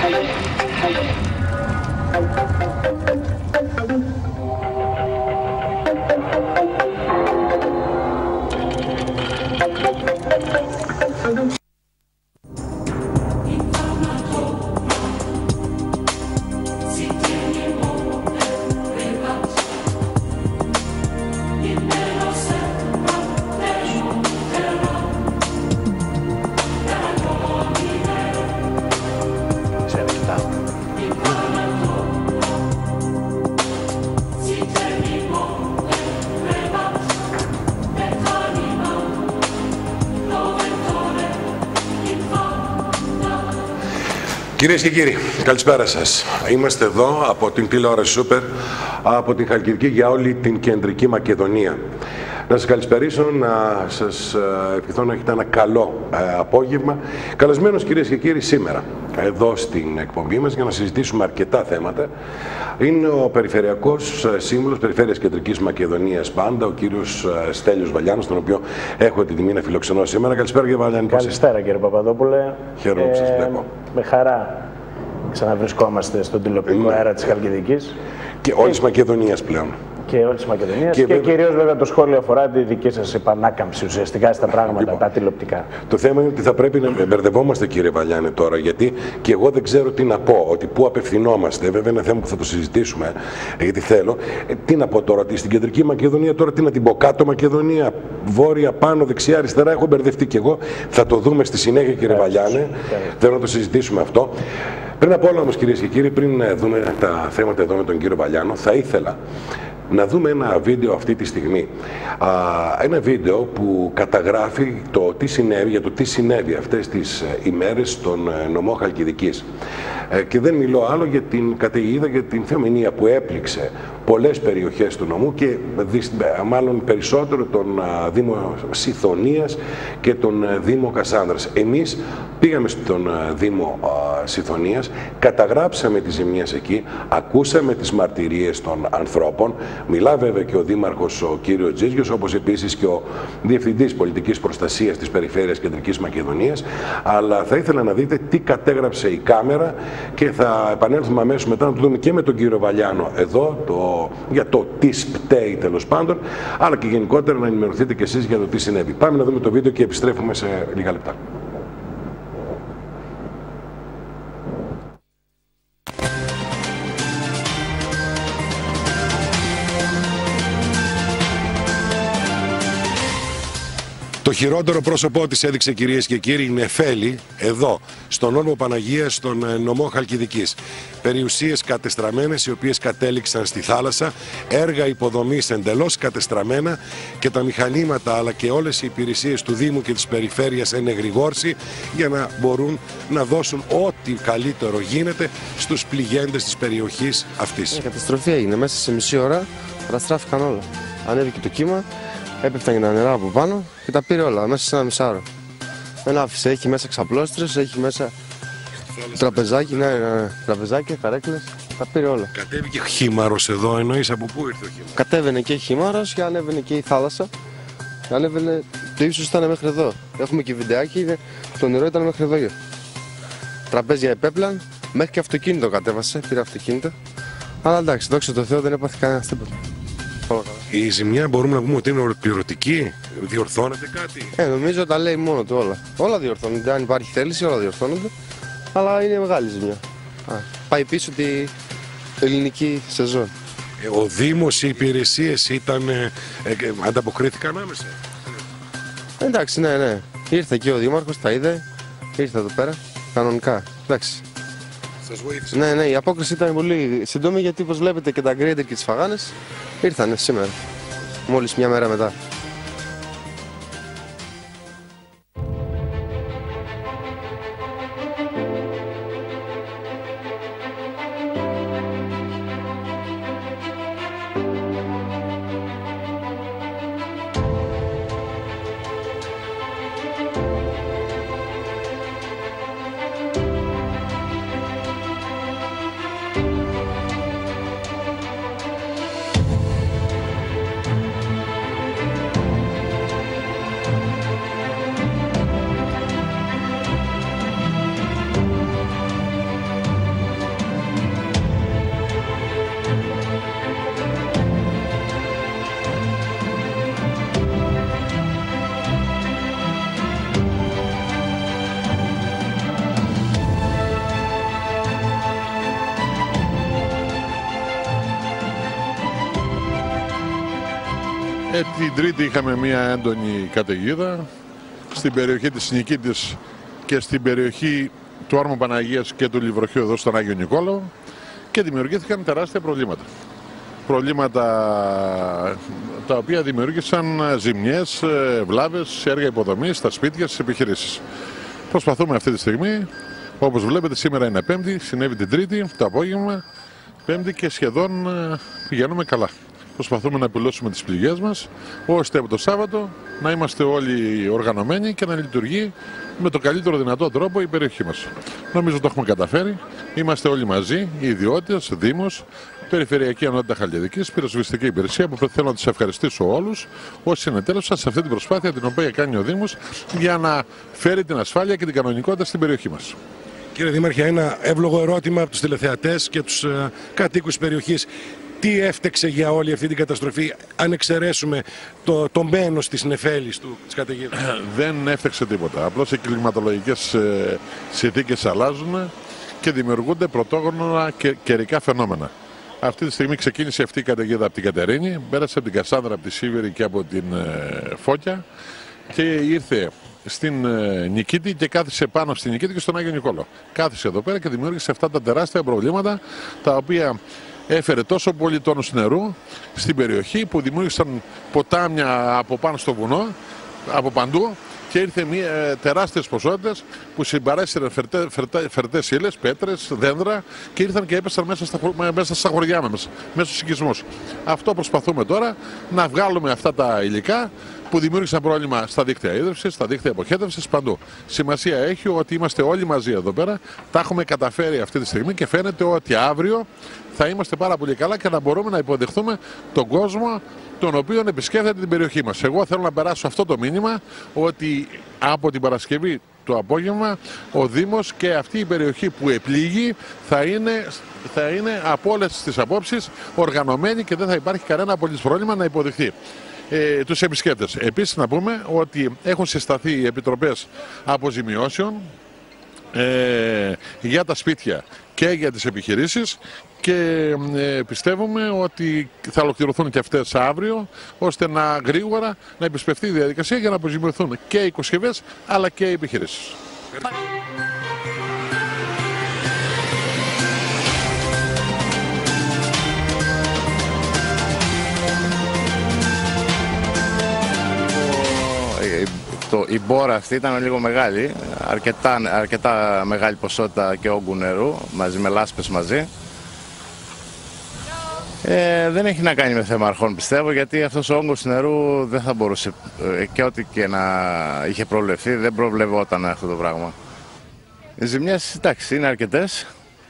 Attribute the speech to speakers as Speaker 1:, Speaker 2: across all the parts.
Speaker 1: Κυρίες και κύριοι, καλησπέρα σας. Είμαστε εδώ από την τηλεόραση Σούπερ, από την Χαλκιδική για όλη την κεντρική Μακεδονία. Να σας καλησπερίσω, να σας ευχηθώ να έχετε ένα καλό απόγευμα. Καλεσμένος, κυρίες και κύριοι, σήμερα εδώ στην εκπομπή μας για να συζητήσουμε αρκετά θέματα είναι ο Περιφερειακός Σύμβουλος Περιφέρειας Κεντρικής Μακεδονίας πάντα, ο κύριος Στέλιος Βαλιάνος, τον οποίο έχω την τιμή να φιλοξενώ σήμερα. Καλησπέρα, κύριε Βαλιάνη.
Speaker 2: Καλησπέρα, κύριε Παπαδόπουλε.
Speaker 1: Χαίρομαι που σας βλέπω.
Speaker 2: Με χαρά ξαναβρισκόμαστε στον τηλεοπτικό αέρα της Χαλκιδικής.
Speaker 1: Και όλης της Μακεδονίας πλέον.
Speaker 2: Και όλης της Μακεδονίας. Και κυρίως βέβαια το σχόλιο αφορά τη δική σας επανάκαμψη ουσιαστικά στα πράγματα, λοιπόν, τα τηλεοπτικά.
Speaker 1: Το θέμα είναι ότι θα πρέπει να μπερδευόμαστε, κύριε Βαλιάνη, τώρα, γιατί και εγώ δεν ξέρω τι να πω, ότι πού απευθυνόμαστε. Βέβαια είναι ένα θέμα που θα το συζητήσουμε, γιατί θέλω. Τι να πω τώρα, ότι στην κεντρική Μακεδονία τώρα τι να την πω, κάτω Μακεδονία, βόρεια, πάνω, δεξιά, αριστερά, έχω μπερδευτεί κι εγώ. Θα το δούμε στη συνέχεια, κύριε Βαλιάνη. Θέλω να το συζητήσουμε αυτό. Πριν από όλα όμως, κυρίες και κύριοι, πριν δούμε τα θέματα εδώ με τον κύριο Βαλιάνο, θα ήθελα να δούμε ένα βίντεο αυτή τη στιγμή. Ένα βίντεο που καταγράφει για το τι συνέβη αυτές τις ημέρες στον νομό Χαλκιδικής. Και δεν μιλώ άλλο για την καταιγίδα, για την θεομηνία που έπληξε πολλές περιοχές του νομού και μάλλον περισσότερο τον Δήμο Σιθωνίας και τον Δήμο Κασάνδρας. Εμείς πήγαμε στον Δήμο Σιθωνίας, καταγράψαμε τις ζημίες εκεί, ακούσαμε τις μαρτυρίες των ανθρώπων. Μιλά βέβαια και ο Δήμαρχος ο κύριος Τζίζιος, όπως επίσης και ο Διευθυντής Πολιτικής Προστασίας της Περιφέρειας Κεντρικής Μακεδονίας. Αλλά θα ήθελα να δείτε τι κατέγραψε η κάμερα και θα επανέλθουμε αμέσως μετά να το δούμε και με τον κύριο Βαλιάνο εδώ για το τι σπταίει τέλος πάντων, αλλά και γενικότερα να ενημερωθείτε κι εσείς για το τι συνέβη. Πάμε να δούμε το βίντεο και επιστρέφουμε σε λίγα λεπτά. Το χειρότερο πρόσωπό της έδειξε, κυρίες και κύριοι, η Νεφέλη, εδώ, στον όρμο Παναγίας, στον νομό Χαλκιδικής. Περιουσίες κατεστραμμένες, οι οποίες κατέληξαν στη θάλασσα, έργα υποδομής εντελώς κατεστραμμένα και τα μηχανήματα αλλά και όλες οι υπηρεσίες του Δήμου και της Περιφέρειας ενεγρηγόρσει για να μπορούν να δώσουν ό,τι καλύτερο γίνεται στους πληγέντες της περιοχής αυτής.
Speaker 3: Η καταστροφή έγινε μέσα σε μισή ώρα, καταστράφηκαν όλα. Ανέβηκε το κύμα. Έπεφταν τα νερά από πάνω και τα πήρε όλα μέσα σε ένα μισάωρο. Δεν άφησε, έχει μέσα ξαπλώστρες, έχει μέσα τραπεζάκι, τραπεζάκια, καρέκλες, τα πήρε όλα.
Speaker 1: Κατέβηκε χήμαρος εδώ, εννοείς από πού ήρθε ο χήμαρος?
Speaker 3: Κατέβαινε και χήμαρος και ανέβαινε και η θάλασσα. Ανέβαινε, το ύψος ήταν μέχρι εδώ. Έχουμε και βιντεάκι, το νερό ήταν μέχρι εδώ. Τραπέζια επέπλαν, μέχρι και αυτοκίνητο κατέβασε, πήρε αυτοκίνητο. Αλλά εντάξει, δόξα τω Θεώ, δεν έπαθε κανένα τίποτα.
Speaker 1: Η ζημιά μπορούμε να πούμε ότι είναι ολοκληρωτική, διορθώνεται κάτι?
Speaker 3: Νομίζω τα λέει μόνο του όλα. Όλα διορθώνονται, αν υπάρχει θέληση όλα διορθώνονται, αλλά είναι μεγάλη ζημιά. Πάει πίσω τη ελληνική σεζόν.
Speaker 1: Ο Δήμος, οι υπηρεσίες ανταποκρίθηκαν άμεσα?
Speaker 3: Εντάξει, ναι. Ήρθε και ο Δήμαρχος, τα είδε, ήρθε εδώ πέρα, κανονικά. Εντάξει.
Speaker 1: Σας βοήθησε?
Speaker 3: Ναι, η απόκριση ήταν πολύ σύντομη γιατί όπως βλέπετε και τα γκρέιντερ και τις φαγάνες ήρθανε σήμερα, μόλις μια μέρα μετά.
Speaker 4: Την Τρίτη είχαμε μια έντονη καταιγίδα στην περιοχή της Νικήτης και στην περιοχή του Όρμου Παναγίας και του Λιβροχείου εδώ στον Άγιο Νικόλαο και δημιουργήθηκαν τεράστια προβλήματα. Προβλήματα τα οποία δημιούργησαν ζημιές, βλάβες, έργα υποδομής στα σπίτια, στις επιχειρήσεις. Προσπαθούμε αυτή τη στιγμή, όπως βλέπετε σήμερα είναι Πέμπτη, συνέβη την Τρίτη το απόγευμα, Πέμπτη και σχεδόν πηγαίνουμε καλά. Προσπαθούμε να επιλώσουμε τις πληγές μας, ώστε από το Σάββατο να είμαστε όλοι οργανωμένοι και να λειτουργεί με το καλύτερο δυνατό τρόπο η περιοχή μας. Νομίζω το έχουμε καταφέρει. Είμαστε όλοι μαζί, οι ιδιώτες, Δήμος, Περιφερειακή Ενότητα Χαλκιδικής, Πυροσβεστική Υπηρεσία, που θέλω να τους ευχαριστήσω όλους όσοι συνετέλεσαν σε αυτή την προσπάθεια την οποία κάνει ο Δήμος για να φέρει την ασφάλεια και την κανονικότητα στην περιοχή μας.
Speaker 1: Κύριε Δήμαρχε, ένα εύλογο ερώτημα από τους τηλεθεατές και τους κατοίκους της περιοχής. Τι έφτεξε για όλη αυτή την καταστροφή, αν εξαιρέσουμε το μένος της νεφέλης της καταιγίδας?
Speaker 4: Δεν έφτεξε τίποτα. Απλώς οι κλιματολογικές συνθήκες αλλάζουν και δημιουργούνται πρωτόγωνα και καιρικά φαινόμενα. Αυτή τη στιγμή ξεκίνησε αυτή η καταιγίδα από την Κατερίνη, πέρασε από την Κασάνδρα, από τη Σίβηρη και από την Φώκια και ήρθε στην Νικήτη και κάθισε πάνω στη Νικήτη και στον Άγιο Νικόλαο. Κάθισε εδώ πέρα και δημιούργησε αυτά τα τεράστια προβλήματα, τα οποία έφερε τόσο πολύ τόνους νερού στην περιοχή που δημιούργησαν ποτάμια από πάνω στο βουνό, από παντού, και ήρθε τεράστιες ποσότητες που συμπαρέσυραν φερτές ύλες, πέτρες, δέντρα και ήρθαν και έπεσαν μέσα στα χωριά μας, μέσα στους οικισμούς. Αυτό προσπαθούμε τώρα, να βγάλουμε αυτά τα υλικά που δημιούργησαν πρόβλημα στα δίκτυα ίδρυυσης, στα δίκτυα αποχέτευσης, παντού. Σημασία έχει ότι είμαστε όλοι μαζί εδώ πέρα, τα έχουμε καταφέρει αυτή τη στιγμή και φαίνεται ότι αύριο θα είμαστε πάρα πολύ καλά και να μπορούμε να υποδεχθούμε τον κόσμο τον οποίο επισκέφτεται την περιοχή μας. Εγώ θέλω να περάσω αυτό το μήνυμα, ότι από την Παρασκευή το απόγευμα ο Δήμος και αυτή η περιοχή που επλήγει θα είναι από όλες τις απόψεις οργανωμένη και δεν θα υπάρχει κανένα απολύτως πρόβλημα να υποδεχθεί τους επισκέπτες. Επίσης να πούμε ότι έχουν συσταθεί οι επιτροπές αποζημιώσεων για τα σπίτια και για τις επιχειρήσεις και πιστεύουμε ότι θα ολοκληρωθούν και αυτές αύριο, ώστε γρήγορα να επισπευθεί η διαδικασία για να αποζημιωθούν και οι οικοσκευές αλλά και οι επιχειρήσεις.
Speaker 5: Η μπόρα αυτή ήταν λίγο μεγάλη, αρκετά μεγάλη ποσότητα και όγκου νερού, μαζί με λάσπες μαζί. Δεν έχει να κάνει με θέμα αρχών, πιστεύω, γιατί αυτός ο όγκος νερού δεν θα μπορούσε, και ό,τι και να είχε προβλεφθεί, δεν προβλεπόταν αυτό το πράγμα. Οι ζημιές, εντάξει, είναι αρκετές.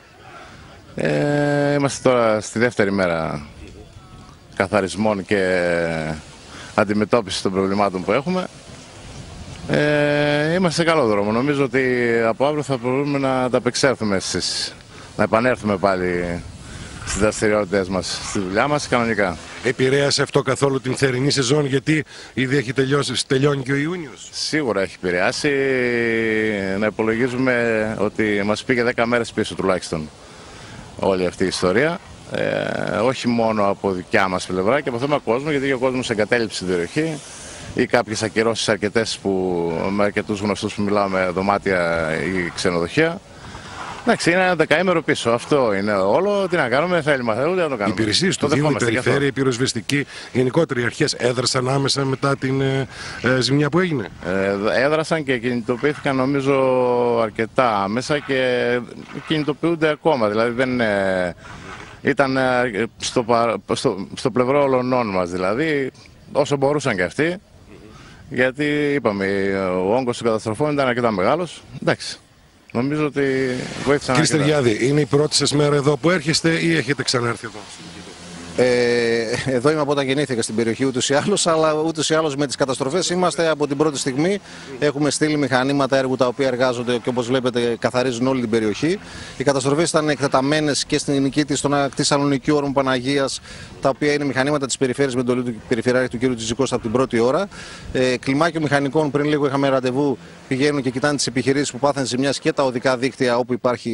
Speaker 5: Είμαστε τώρα στη δεύτερη μέρα καθαρισμών και αντιμετώπιση των προβλημάτων που έχουμε. Είμαστε σε καλό δρόμο. Νομίζω ότι από αύριο θα μπορούμε να ανταπεξέλθουμε να επανέλθουμε πάλι στις δραστηριότητες μας, στη δουλειά μας κανονικά.
Speaker 1: Επηρέασε αυτό καθόλου την θερινή σεζόν, γιατί ήδη τελειώνει και ο Ιούνιος?
Speaker 5: Σίγουρα έχει επηρεάσει. Να υπολογίζουμε ότι μας πήγε 10 μέρες πίσω τουλάχιστον όλη αυτή η ιστορία. Όχι μόνο από δικιά μας πλευρά και από θέμα κόσμου, γιατί ο κόσμος εγκατέλειψε την περιοχή ή κάποιες ακυρώσεις αρκετές με αρκετούς γνωστούς που μιλάμε, δωμάτια ή ξενοδοχεία. Εντάξει, είναι ένα δεκαήμερο πίσω. Αυτό είναι όλο. Τι να κάνουμε, θέλει μαθαίνουν, να το κάνουμε.
Speaker 1: Οι υπηρεσίες του Δήμου, η Περιφέρεια, η Πυροσβεστική, γενικότερα οι αρχές έδρασαν άμεσα μετά την ζημιά που έγινε?
Speaker 5: Έδρασαν και κινητοποιήθηκαν νομίζω αρκετά άμεσα και κινητοποιούνται ακόμα. Δηλαδή δεν ήταν στο πλευρό όλων μας, δηλαδή όσο μπορούσαν και αυτοί. Γιατί είπαμε, ο όγκος των καταστροφών ήταν αρκετά μεγάλος. Εντάξει. Νομίζω ότι βοήθησαν.
Speaker 1: Κύριε Στεριάδη, είναι η πρώτη σας μέρα εδώ που έρχεστε ή έχετε ξανάρθει εδώ?
Speaker 6: Εδώ είμαι από όταν γεννήθηκα στην περιοχή ούτως ή άλλως, αλλά ούτως ή άλλως με τις καταστροφές είμαστε από την πρώτη στιγμή. Έχουμε στείλει μηχανήματα έργου τα οποία εργάζονται και όπως βλέπετε καθαρίζουν όλη την περιοχή. Οι καταστροφές ήταν εκτεταμένες και στην Νικήτη, στον ακτή Σαλονικίου, Όρμου Παναγίας, τα οποία είναι μηχανήματα της περιφέρειας με εντολή του Περιφερειάρχη του κ. Τζιτζικώστα από την πρώτη ώρα. Κλιμάκιο μηχανικών, πριν λίγο είχαμε ραντεβού, πηγαίνουν και κοιτάνε τις επιχειρήσεις που πάθαν ζημιάς και τα οδικά δίκτυα όπου υπάρχει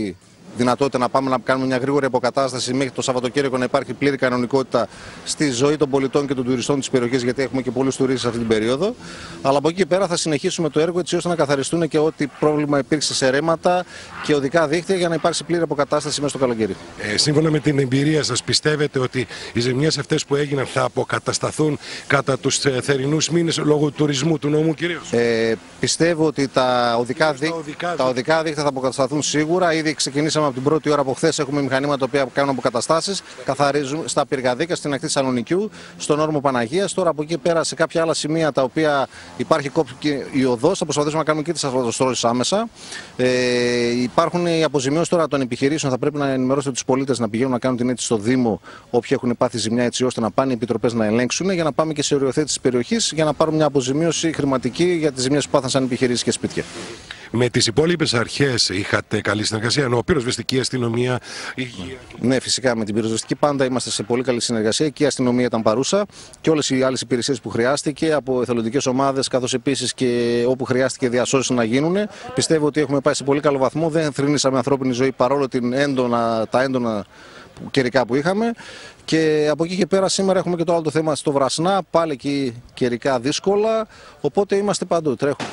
Speaker 6: δυνατότητα να πάμε να κάνουμε μια γρήγορη αποκατάσταση μέχρι το Σαββατοκύριακο, να υπάρχει πλήρη κανονικότητα στη ζωή των πολιτών και των τουριστών της περιοχής, γιατί έχουμε και πολλούς τουρίστες αυτή την περίοδο. Αλλά από εκεί και πέρα θα συνεχίσουμε το έργο έτσι ώστε να καθαριστούν και ό,τι πρόβλημα υπήρξε σε ρέματα και οδικά δίκτυα για να υπάρξει πλήρη αποκατάσταση μέσα στο καλοκαίρι.
Speaker 1: Σύμφωνα με την εμπειρία σας, πιστεύετε ότι οι ζημιές αυτές που έγιναν θα αποκατασταθούν κατά τους θερινούς μήνες λόγω του τουρισμού του νομού κυρίως?
Speaker 6: Πιστεύω ότι τα οδικά δίκτυα θα αποκατασταθούν σίγουρα. Ήδη ξεκινήσαμε από την πρώτη ώρα από χθες. Έχουμε μηχανήματα που κάνουν αποκαταστάσεις, καθαρίζουν στα πυργαδίκα, στην ακτή Θεσσαλονικιού, στον όρμο Παναγίας. Τώρα από εκεί πέρα σε κάποια άλλα σημεία τα οποία υπάρχει κόπηκε η οδός, θα προσπαθήσουμε να κάνουμε και τις ασφαλτοστρώσεις άμεσα. Υπάρχουν οι αποζημιώσεις τώρα των επιχειρήσεων. Θα πρέπει να ενημερώσετε τους πολίτες να πηγαίνουν να κάνουν την αίτηση στο Δήμο όποιοι έχουν πάθει ζημιά, έτσι ώστε να πάνε οι επιτροπές να ελέγξουν, για να πάμε και σε οριοθέτηση της περιοχής για να πάρουν μια αποζημίωση χρηματική για τις ζημιές που πάθαν σαν επιχειρήσεις και σπίτια.
Speaker 1: Με τις υπόλοιπες αρχές είχατε καλή συνεργασία, ενώ πυροσβεστική, αστυνομία, υγεία?
Speaker 6: Ναι, φυσικά με την πυροσβεστική πάντα είμαστε σε πολύ καλή συνεργασία και η αστυνομία ήταν παρούσα και όλες οι άλλες υπηρεσίες που χρειάστηκε από εθελοντικές ομάδες, καθώς επίσης και όπου χρειάστηκε διασώσεις να γίνουν. Πιστεύω ότι έχουμε πάει σε πολύ καλό βαθμό, δεν θρηνήσαμε ανθρώπινη ζωή παρόλο τα έντονα καιρικά που είχαμε. Και από εκεί και πέρα σήμερα έχουμε και το άλλο το θέμα στο Βρασνά, πάλι εκεί καιρικά δύσκολα, οπότε είμαστε παντού, τρέχουμε.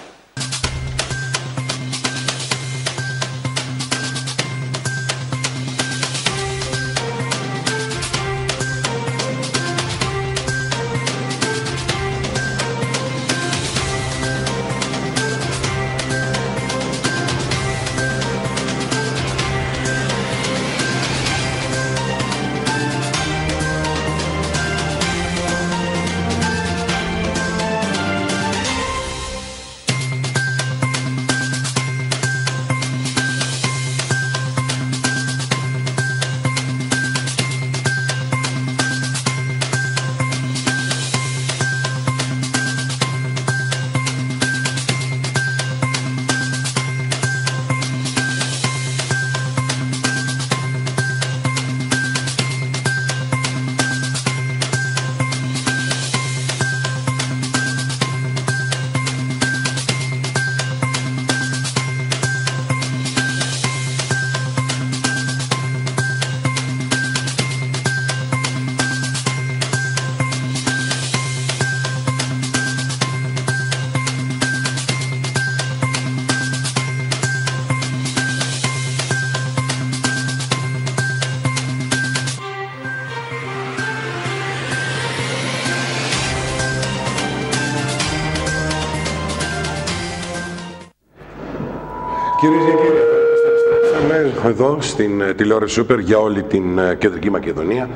Speaker 1: Κυρίες και κύριοι, επιστρέψαμε εδώ στην τηλεόραση Super για όλη την Κεντρική Μακεδονία.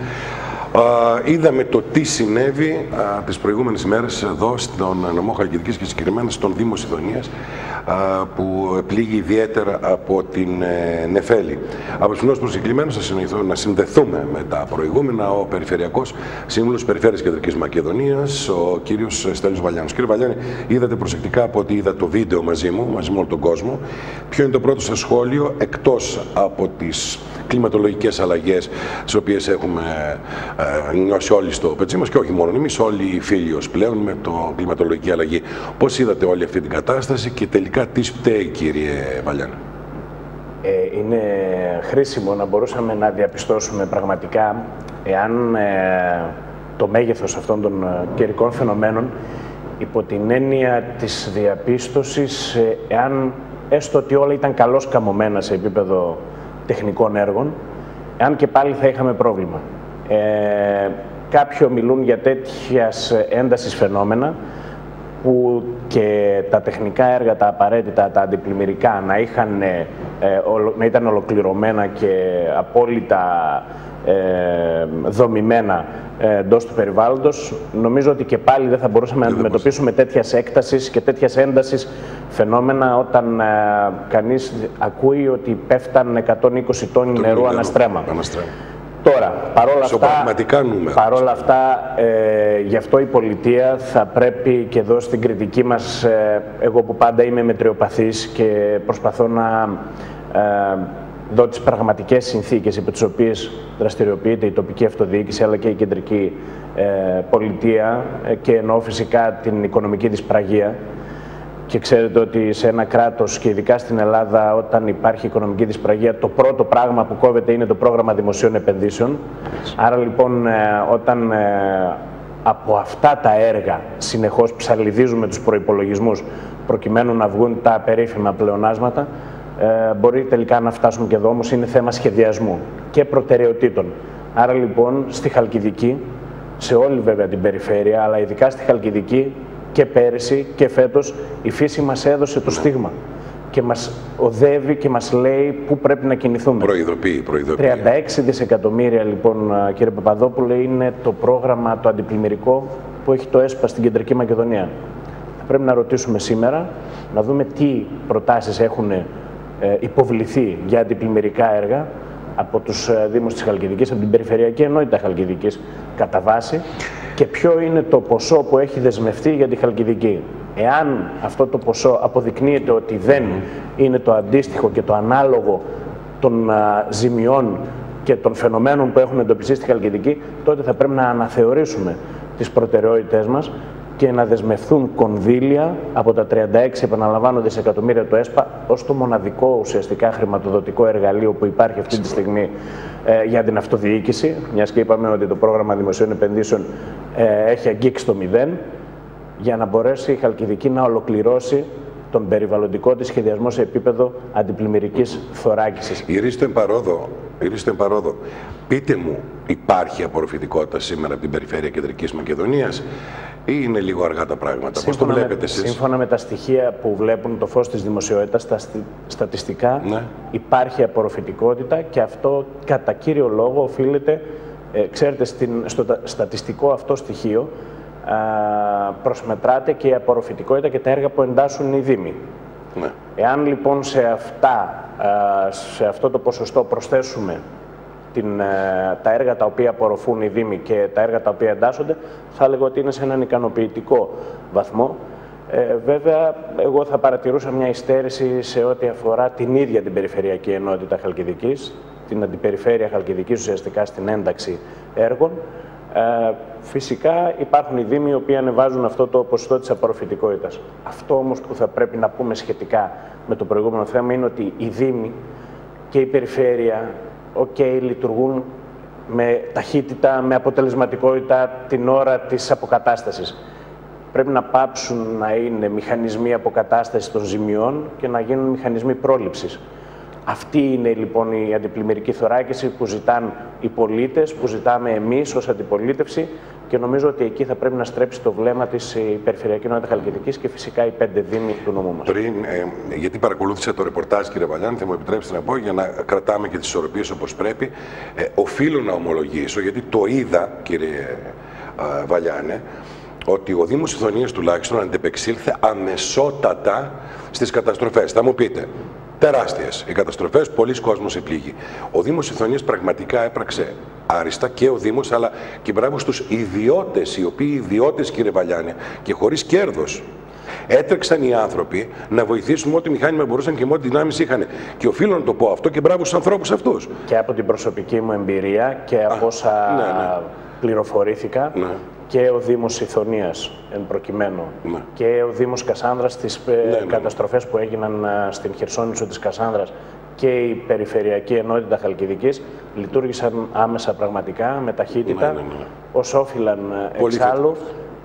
Speaker 1: Είδαμε το τι συνέβη τις προηγούμενες ημέρες εδώ στον νομό Χαλκιδικής και συγκεκριμένα στον Δήμο Σιδωνίας, που πλήγει ιδιαίτερα από την Νεφέλη. Απευθυνώς προσκεκλημένος να συνδεθούμε με τα προηγούμενα ο Περιφερειακός Σύμβουλος Περιφέρειας Κεντρικής Μακεδονίας, ο κύριος Στέλιος Βαλιάνος. Κύριε Βαλιάνη, είδατε προσεκτικά από ότι είδα το βίντεο μαζί με όλο τον κόσμο. Ποιο είναι το πρώτο σας σχόλιο, εκτός από τις κλιματολογικές αλλαγές τις οποίες έχουμε νιώσει όλοι στο πετσί μας και όχι μόνο εμείς, όλοι οι φίλοι ως πλέον με το κλιματολογική αλλαγή. Πώς είδατε όλη αυτή την κατάσταση και τελικά τι φταίει, κύριε Βαλιάνη?
Speaker 2: Είναι χρήσιμο να μπορούσαμε να διαπιστώσουμε πραγματικά εάν το μέγεθος αυτών των καιρικών φαινομένων υπό την έννοια της διαπίστωσης εάν έστω ότι όλα ήταν καλώς καμωμένα σε επίπεδο τεχνικών έργων, εάν και πάλι θα είχαμε πρόβλημα. Κάποιοι μιλούν για τέτοιας έντασης φαινόμενα που και τα τεχνικά έργα, τα απαραίτητα, τα αντιπλημμυρικά να ήταν ολοκληρωμένα και απόλυτα δομημένα εντός του περιβάλλοντος. Νομίζω ότι και πάλι δεν θα μπορούσαμε να αντιμετωπίσουμε τέτοιας έκτασης και τέτοιας έντασης φαινόμενα όταν κανείς ακούει ότι πέφταν 120 τόνοι νερού αναστρέμα. Τώρα, παρόλα αυτά, γι' αυτό η πολιτεία θα πρέπει και εδώ στην κριτική μας, εγώ που πάντα είμαι μετριοπαθής και προσπαθώ να δω τις πραγματικές συνθήκες υπό τις οποίες δραστηριοποιείται η τοπική αυτοδιοίκηση αλλά και η κεντρική πολιτεία και εννοώ φυσικά την οικονομική δυσπραγία. Και ξέρετε ότι σε ένα κράτος και ειδικά στην Ελλάδα, όταν υπάρχει οικονομική δυσπραγία, το πρώτο πράγμα που κόβεται είναι το πρόγραμμα δημοσίων επενδύσεων. Άρα λοιπόν όταν από αυτά τα έργα συνεχώς ψαλιδίζουμε τους προϋπολογισμούς προκειμένου να βγουν τα περίφημα πλεονάσματα, μπορεί τελικά να φτάσουμε και εδώ, όμως είναι θέμα σχεδιασμού και προτεραιοτήτων. Άρα λοιπόν στη Χαλκιδική, σε όλη βέβαια την περιφέρεια, αλλά ειδικά στη Χαλκιδική και πέρυσι και φέτος, η φύση μας έδωσε το στίγμα και μας οδεύει και μας λέει πού πρέπει να κινηθούμε.
Speaker 1: Προειδοποιεί.
Speaker 2: 36 δισεκατομμύρια λοιπόν, κύριε Παπαδόπουλε, είναι το πρόγραμμα το αντιπλημμυρικό που έχει το ΕΣΠΑ στην Κεντρική Μακεδονία. Θα πρέπει να ρωτήσουμε σήμερα, να δούμε τι προτάσεις έχουν υποβληθεί για αντιπλημμυρικά έργα από τους Δήμους της Χαλκιδικής, από την Περιφερειακή Ενότητα Χαλκιδικής κατά βάση, και ποιο είναι το ποσό που έχει δεσμευτεί για τη Χαλκιδική. Εάν αυτό το ποσό αποδεικνύεται ότι δεν είναι το αντίστοιχο και το ανάλογο των ζημιών και των φαινομένων που έχουν εντοπιστεί στη Χαλκιδική, τότε θα πρέπει να αναθεωρήσουμε τις προτεραιότητές μας και να δεσμευθούν κονδύλια από τα 36, επαναλαμβάνω, δισεκατομμύρια του ΕΣΠΑ ως το μοναδικό ουσιαστικά χρηματοδοτικό εργαλείο που υπάρχει αυτή τη στιγμή για την αυτοδιοίκηση, μιας και είπαμε ότι το πρόγραμμα δημοσίων επενδύσεων έχει αγγίξει το 0, για να μπορέσει η Χαλκιδική να ολοκληρώσει τον περιβαλλοντικό της σχεδιασμό σε επίπεδο αντιπλημμυρικής θωράκισης.
Speaker 1: Ηρίστο εν παρόδο, πείτε μου, υπάρχει απορροφητικότητα σήμερα από την περιφέρεια Κεντρικής Μακεδονίας ή είναι λίγο αργά τα πράγματα? Πώς το βλέπετε εσείς?
Speaker 2: Σύμφωνα με τα στοιχεία που βλέπουν το φως της δημοσιότητας, τα στατιστικά, ναι, υπάρχει απορροφητικότητα, και αυτό κατά κύριο λόγο οφείλεται, ξέρετε, στο στατιστικό αυτό στοιχείο προσμετράται και η απορροφητικότητα και τα έργα που εντάσσουν οι Δήμοι. Ναι. Εάν λοιπόν σε αυτό το ποσοστό προσθέσουμε τα έργα τα οποία απορροφούν οι Δήμοι και τα έργα τα οποία εντάσσονται, θα έλεγα ότι είναι σε έναν ικανοποιητικό βαθμό. Βέβαια, εγώ θα παρατηρούσα μια υστέρηση σε ό,τι αφορά την ίδια την Περιφερειακή Ενότητα Χαλκιδικής, την Αντιπεριφέρεια Χαλκιδικής ουσιαστικά στην ένταξη έργων. Φυσικά υπάρχουν οι Δήμοι οι οποίοι ανεβάζουν αυτό το ποσοστό της απορροφητικότητας. Αυτό όμως που θα πρέπει να πούμε σχετικά με το προηγούμενο θέμα είναι ότι οι Δήμοι και η Περιφέρεια λειτουργούν με ταχύτητα, με αποτελεσματικότητα την ώρα της αποκατάστασης. Πρέπει να πάψουν να είναι μηχανισμοί αποκατάστασης των ζημιών και να γίνουν μηχανισμοί πρόληψης. Αυτή είναι λοιπόν η αντιπλημμυρική θωράκιση που ζητάνε οι πολίτες, που ζητάμε εμείς ως αντιπολίτευση, και νομίζω ότι εκεί θα πρέπει να στρέψει το βλέμμα της η Περιφερειακή Ενότητα Χαλκιδικής και φυσικά οι 5 Δήμοι του νομού μας.
Speaker 1: Γιατί παρακολούθησα το ρεπορτάζ, κύριε Βαλιάνη, θα μου επιτρέψετε να πω, για να κρατάμε και τις ισορροπίες όπως πρέπει, οφείλω να ομολογήσω, γιατί το είδα, κύριε Βαλιάνη, ότι ο Δήμος Ηθωνίας τουλάχιστον αντεπεξήλθε αμεσότατα στις καταστροφές. Θα μου πείτε, τεράστιες οι καταστροφές, πολλοί κόσμος επλήγει. Ο Δήμος Ηθωνίας πραγματικά έπραξε άριστα, και ο Δήμος, αλλά και μπράβο στους ιδιώτες, οι οποίοι ιδιώτες, κύριε Βαλιάνη, και χωρίς κέρδος έτρεξαν οι άνθρωποι να βοηθήσουν με ό,τι μηχάνημα μπορούσαν και με ό,τι δυνάμεις είχαν. Και οφείλω να το πω αυτό και μπράβο στους ανθρώπους αυτούς.
Speaker 2: Και από την προσωπική μου εμπειρία και από όσα πληροφορήθηκα, και ο Δήμος Ηθωνίας εν προκειμένου, και ο Δήμος Κασάνδρας στις καταστροφές που έγιναν στην Χερσόνησο της Κασάνδρας, και η Περιφερειακή Ενότητα Χαλκιδικής λειτουργήσαν άμεσα πραγματικά, με ταχύτητα, ως όφυλαν εξάλλου.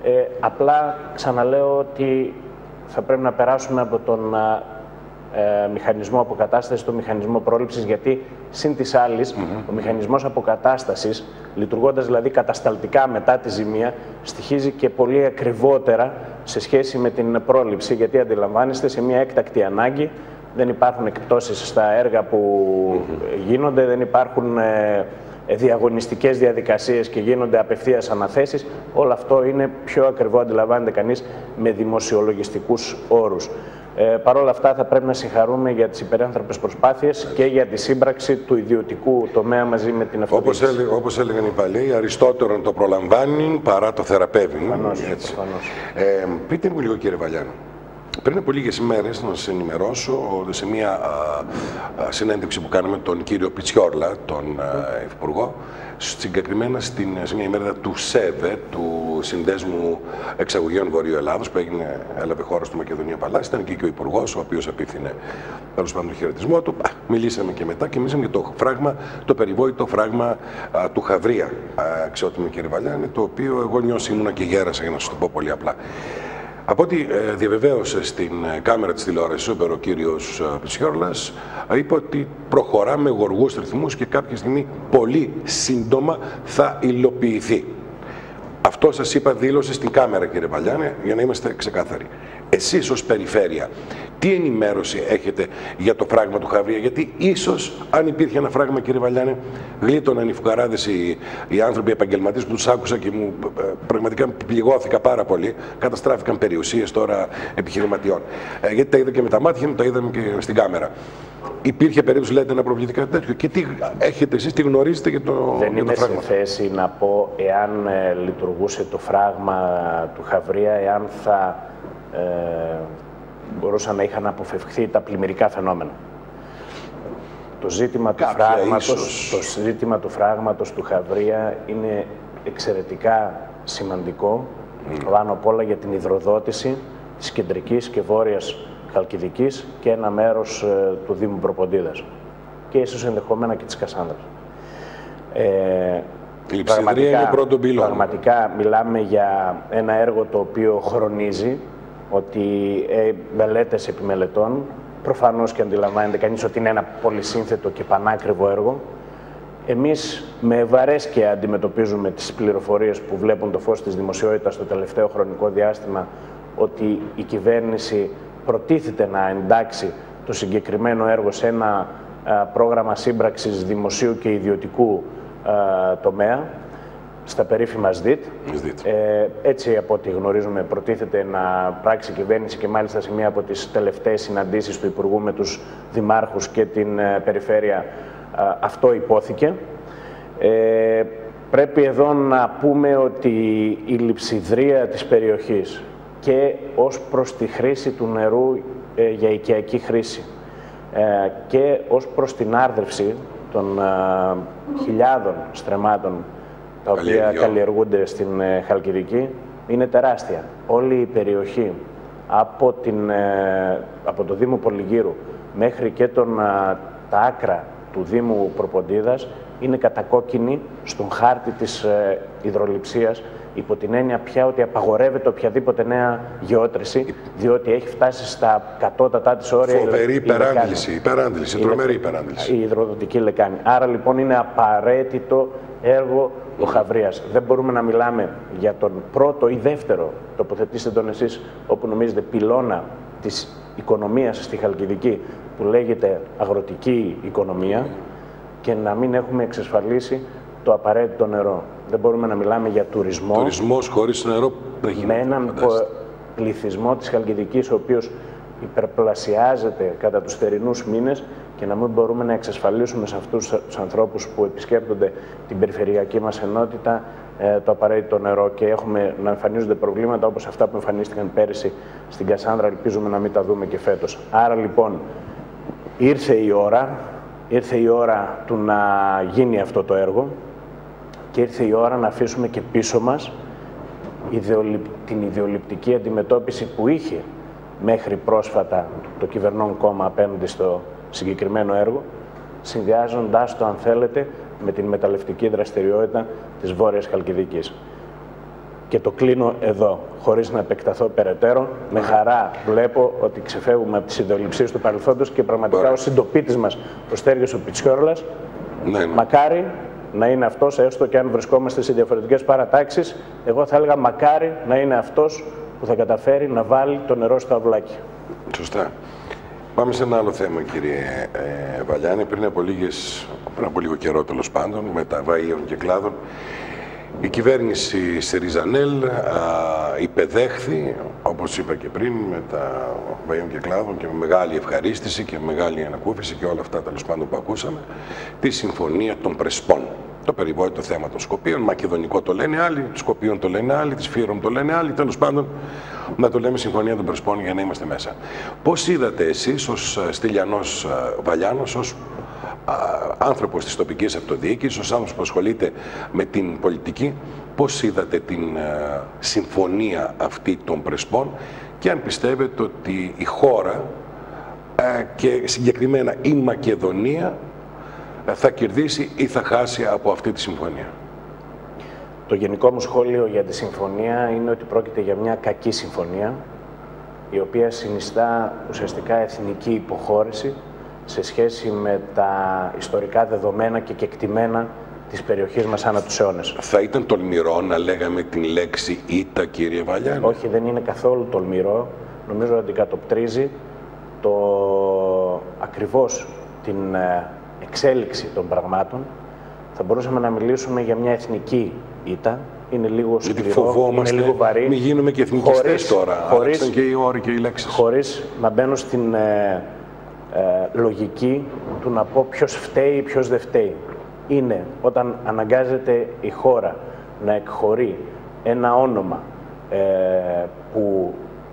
Speaker 2: Απλά ξαναλέω ότι θα πρέπει να περάσουμε από τον μηχανισμό αποκατάστασης στο μηχανισμό πρόληψης, γιατί συν της άλλης ο μηχανισμός αποκατάστασης, λειτουργώντας δηλαδή κατασταλτικά μετά τη ζημία, στοιχίζει και πολύ ακριβότερα σε σχέση με την πρόληψη, γιατί αντιλαμβάνεστε, σε μια έκτακτη ανάγκη δεν υπάρχουν εκπτώσεις στα έργα που γίνονται, δεν υπάρχουν διαγωνιστικές διαδικασίες και γίνονται απευθείας αναθέσεις. Όλο αυτό είναι πιο ακριβό, αντιλαμβάνεται κανείς, με δημοσιολογιστικούς όρους. Παρ' όλα αυτά θα πρέπει να συγχαρούμε για τις υπεράνθρωπες προσπάθειες και για τη σύμπραξη του ιδιωτικού τομέα μαζί με την αυτοδιοίκηση.
Speaker 1: Όπως έλεγαν οι παλαιοί, αριστότερον το προλαμβάνει παρά το θεραπεύει.
Speaker 2: Προφανώς.
Speaker 1: Πείτε μου λίγο, κύριε Βαλιάνη, Πριν από λίγες ημέρες, να σας ενημερώσω, σε μια συνέντευξη που κάναμε τον κύριο Πιτσιόρλα, τον Υφυπουργό, συγκεκριμένα σε μια ημέρα του ΣΕΒΕ, του Συνδέσμου Εξαγωγέων Βορείου Ελλάδος, που έλαβε χώρα στο Μακεδονία Παλάσι. Ήταν και ο Υπουργός, ο οποίος απίφθινε τέλος πάντων τον χαιρετισμό του. Μιλήσαμε και μετά και μιλήσαμε για το φράγμα, το περιβόητο φράγμα του Χαβρία, αξιότιμο κύριε Βαλιάνη, το οποίο εγώ νιώσει ήμουνα και γέρασα, για να σας το πω πολύ απλά. Από ό,τι διαβεβαίωσε στην κάμερα της τηλεόρασης ο κύριος Πιτσιόρλας, είπε ότι προχωράμε με γοργούς ρυθμούς και κάποια στιγμή πολύ σύντομα θα υλοποιηθεί. Αυτό σας είπα, δήλωσε στην κάμερα κύριε Βαλιάνη, για να είμαστε ξεκάθαροι. Εσείς ως περιφέρεια, τι ενημέρωση έχετε για το φράγμα του Χαβρία? Γιατί ίσως αν υπήρχε ένα φράγμα κύριε Βαλιάνη, γλίτωναν οι φουκαράδες, οι άνθρωποι επαγγελματίες που τους άκουσα και μου πραγματικά πληγώθηκα πάρα πολύ. Καταστράφηκαν περιουσίες τώρα επιχειρηματιών. Γιατί τα είδα και με τα μάτια μου, τα είδαμε και στην κάμερα. Υπήρχε περίπτωση, λέτε, να προβληθεί κάτι τέτοιο? Και τι έχετε εσείς, τι γνωρίζετε για το φράγμα?
Speaker 2: Δεν είμαι σε θέση να πω εάν λειτουργούσε το φράγμα του Χαβρία, εάν θα μπορούσαν να είχαν αποφευχθεί τα πλημμυρικά φαινόμενα. Το ζήτημα του φράγματος του Χαβρία είναι εξαιρετικά σημαντικό, πάνω απ' όλα για την υδροδότηση της κεντρικής και βόρειας Χαλκιδικής και ένα μέρος του Δήμου Προποντίδας και ίσως ενδεχομένα και της Κασάνδρας.
Speaker 1: Η ψηδρία είναι πρώτο πυλώνα.
Speaker 2: Πραγματικά μιλάμε για ένα έργο το οποίο χρονίζει, ότι μελέτες επί μελετών, προφανώς και αντιλαμβάνεται κανείς ότι είναι ένα πολυσύνθετο και πανάκριβο έργο. Εμείς με ευαρέσκεια αντιμετωπίζουμε τις πληροφορίες που βλέπουν το φως της δημοσιότητας στο τελευταίο χρονικό διάστημα, ότι η κυβέρνηση προτίθεται να εντάξει το συγκεκριμένο έργο σε ένα πρόγραμμα σύμπραξης δημοσίου και ιδιωτικού τομέα, στα περίφημα ΣΔΙΤ. Έτσι, από ό,τι γνωρίζουμε, προτίθεται να πράξει η κυβέρνηση και μάλιστα σε μία από τις τελευταίες συναντήσεις του Υπουργού με τους δημάρχους και την περιφέρεια αυτό υπόθηκε. Πρέπει εδώ να πούμε ότι η λειψιδρία της περιοχής και ως προς τη χρήση του νερού για οικιακή χρήση και ως προς την άρδευση των χιλιάδων στρεμμάτων τα οποία καλλιεργούνται στην Χαλκιδική είναι τεράστια. Όλη η περιοχή από το Δήμο Πολυγύρου μέχρι και τα άκρα του Δήμου Προποντίδας είναι κατακόκκινη στον χάρτη της υδρολειψίας, υπό την έννοια πια ότι απαγορεύεται οποιαδήποτε νέα γεώτρηση, διότι έχει φτάσει στα κατώτατά της όρια.
Speaker 1: Φοβερή υπεράντληση, τρομερή υπεράντληση.
Speaker 2: Η υδροδοτική λεκάνη. Άρα λοιπόν είναι απαραίτητο έργο ο Χαβρίας. Δεν μπορούμε να μιλάμε για τον πρώτο ή δεύτερο, τοποθετήστε τον εσείς όπου νομίζετε, πυλώνα της οικονομίας στη Χαλκιδική, που λέγεται αγροτική οικονομία, και να μην έχουμε εξασφαλίσει το απαραίτητο νερό. Δεν μπορούμε να μιλάμε για τουρισμό.
Speaker 1: Τουρισμός χωρίς νερό δεν γίνεται.
Speaker 2: Με έναν πληθυσμό της Χαλκιδικής, ο οποίος υπερπλασιάζεται κατά τους θερινούς μήνες, και να μην μπορούμε να εξασφαλίσουμε σε αυτούς τους ανθρώπους που επισκέπτονται την περιφερειακή μας ενότητα το απαραίτητο νερό, και έχουμε να εμφανίζονται προβλήματα όπως αυτά που εμφανίστηκαν πέρυσι στην Κασάνδρα. Ελπίζουμε να μην τα δούμε και φέτος. Άρα λοιπόν ήρθε η ώρα του να γίνει αυτό το έργο, και ήρθε η ώρα να αφήσουμε και πίσω μας την ιδεολειπτική αντιμετώπιση που είχε μέχρι πρόσφατα το κυβερνών κόμμα απέναντι στο συγκεκριμένο έργο, συνδυάζοντάς το, αν θέλετε, με την μεταλλευτική δραστηριότητα της Βόρειας Χαλκιδικής. Και το κλείνω εδώ, χωρίς να επεκταθώ περαιτέρω. Με χαρά βλέπω ότι ξεφεύγουμε από τις ιδεολειψίες του παρελθόντος, και πραγματικά ο συντοπίτης μας, ο Στέργιος ο Πιτσιόρλας, μακάρι να είναι αυτός, έστω και αν βρισκόμαστε σε διαφορετικές παρατάξεις, εγώ θα έλεγα μακάρι να είναι αυτός που θα καταφέρει να βάλει το νερό στο αυλάκι.
Speaker 1: Σωστά. Πάμε σε ένα άλλο θέμα, κύριε Βαλιάνη. Πριν από λίγο καιρό, τέλος πάντων, με τα βαΐων και κλάδων, η κυβέρνηση Σιριζανέλ υπεδέχθη, όπως είπα και πριν, με τα βαΐων και κλάδων, και με μεγάλη ευχαρίστηση και με μεγάλη ανακούφιση και όλα αυτά, τέλος πάντων, που ακούσαμε, τη Συμφωνία των Πρεσπών. το περιβόητο θέμα των Σκοπίων. Μακεδονικό το λένε άλλοι, του Σκοπίων το λένε άλλοι, τη Φύρομ το λένε άλλοι. Τέλος πάντων, να το λέμε Συμφωνία των Πρεσπών για να είμαστε μέσα. Πώς είδατε εσείς ως Στυλιανός Βαλιάνος, ως άνθρωπος της τοπικής αυτοδιοίκησης, ως άνθρωπος που ασχολείται με την πολιτική, πώς είδατε την συμφωνία αυτή των Πρεσπών και αν πιστεύετε ότι η χώρα και συγκεκριμένα η Μακεδονία θα κερδίσει ή θα χάσει από αυτή τη συμφωνία?
Speaker 2: Το γενικό μου σχόλιο για τη συμφωνία είναι ότι πρόκειται για μια κακή συμφωνία, η οποία συνιστά ουσιαστικά εθνική υποχώρηση σε σχέση με τα ιστορικά δεδομένα και κεκτημένα της περιοχής μας ανά τους αιώνες.
Speaker 1: Θα ήταν τολμηρό να λέγαμε την λέξη ήττα, κύριε Βαλιάνη?
Speaker 2: Όχι, δεν είναι καθόλου τολμηρό. Νομίζω ότι αντικατοπτρίζει ακριβώς την εξέλιξη των πραγμάτων. Θα μπορούσαμε να μιλήσουμε για μια εθνική ήττα. Είναι λίγο σκληρό, είναι λίγο βαρύ.
Speaker 1: Μην γίνουμε και εθνικιστές τώρα. Χωρίς και οι όροι και οι λέξεις.
Speaker 2: Χωρίς να μπαίνω στην λογική του να πω ποιος φταίει ή ποιος δεν φταίει. Είναι όταν αναγκάζεται η χώρα να εκχωρεί ένα όνομα που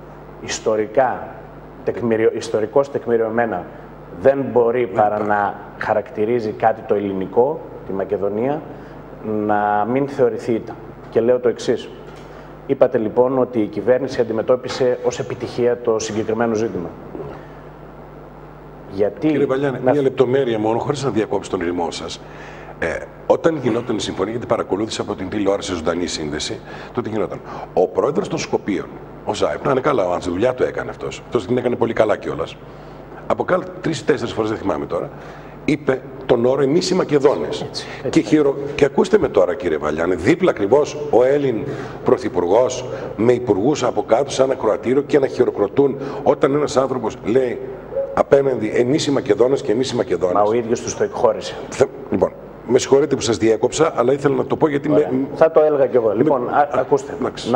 Speaker 2: ιστορικώς τεκμηριωμένα δεν μπορεί παρά να χαρακτηρίζει κάτι το ελληνικό, τη Μακεδονία, να μην θεωρηθεί ήττα. Και λέω το εξής. Είπατε λοιπόν ότι η κυβέρνηση αντιμετώπισε ως επιτυχία το συγκεκριμένο ζήτημα. Γιατί...
Speaker 1: Κύριε Βαλιάνη, μια λεπτομέρεια μόνο, χωρίς να διακόψει τον ρημό σας. Όταν γινόταν η συμφωνία, γιατί παρακολούθησα από την τηλεόραση ζωντανή σύνδεση, τότε γινόταν. Ο πρόεδρος των Σκοπίων, ο Ζάιπ, να είναι καλά, ο Άντζη, δουλειά του έκανε αυτός. Αυτός την έκανε πολύ καλά κιόλας. Από 3-4 φορές, δεν θυμάμαι τώρα, είπε τον όρο εμείς οι Μακεδόνες. Και ακούστε με τώρα, κύριε Βαλιάνη, δίπλα ακριβώς ο Έλλην πρωθυπουργός με υπουργούς από κάτω, σαν ένα κροατήριο και να χειροκροτούν όταν ένας άνθρωπος λέει απέναντι εμείς οι Μακεδόνες και εμείς οι Μακεδόνες.
Speaker 2: Μα ο ίδιος τους το εκχώρησε.
Speaker 1: Λοιπόν, με συγχωρείτε που σας διέκοψα, αλλά ήθελα να το πω γιατί...
Speaker 2: Θα το έλεγα κι εγώ. Λοιπόν, ακούστε,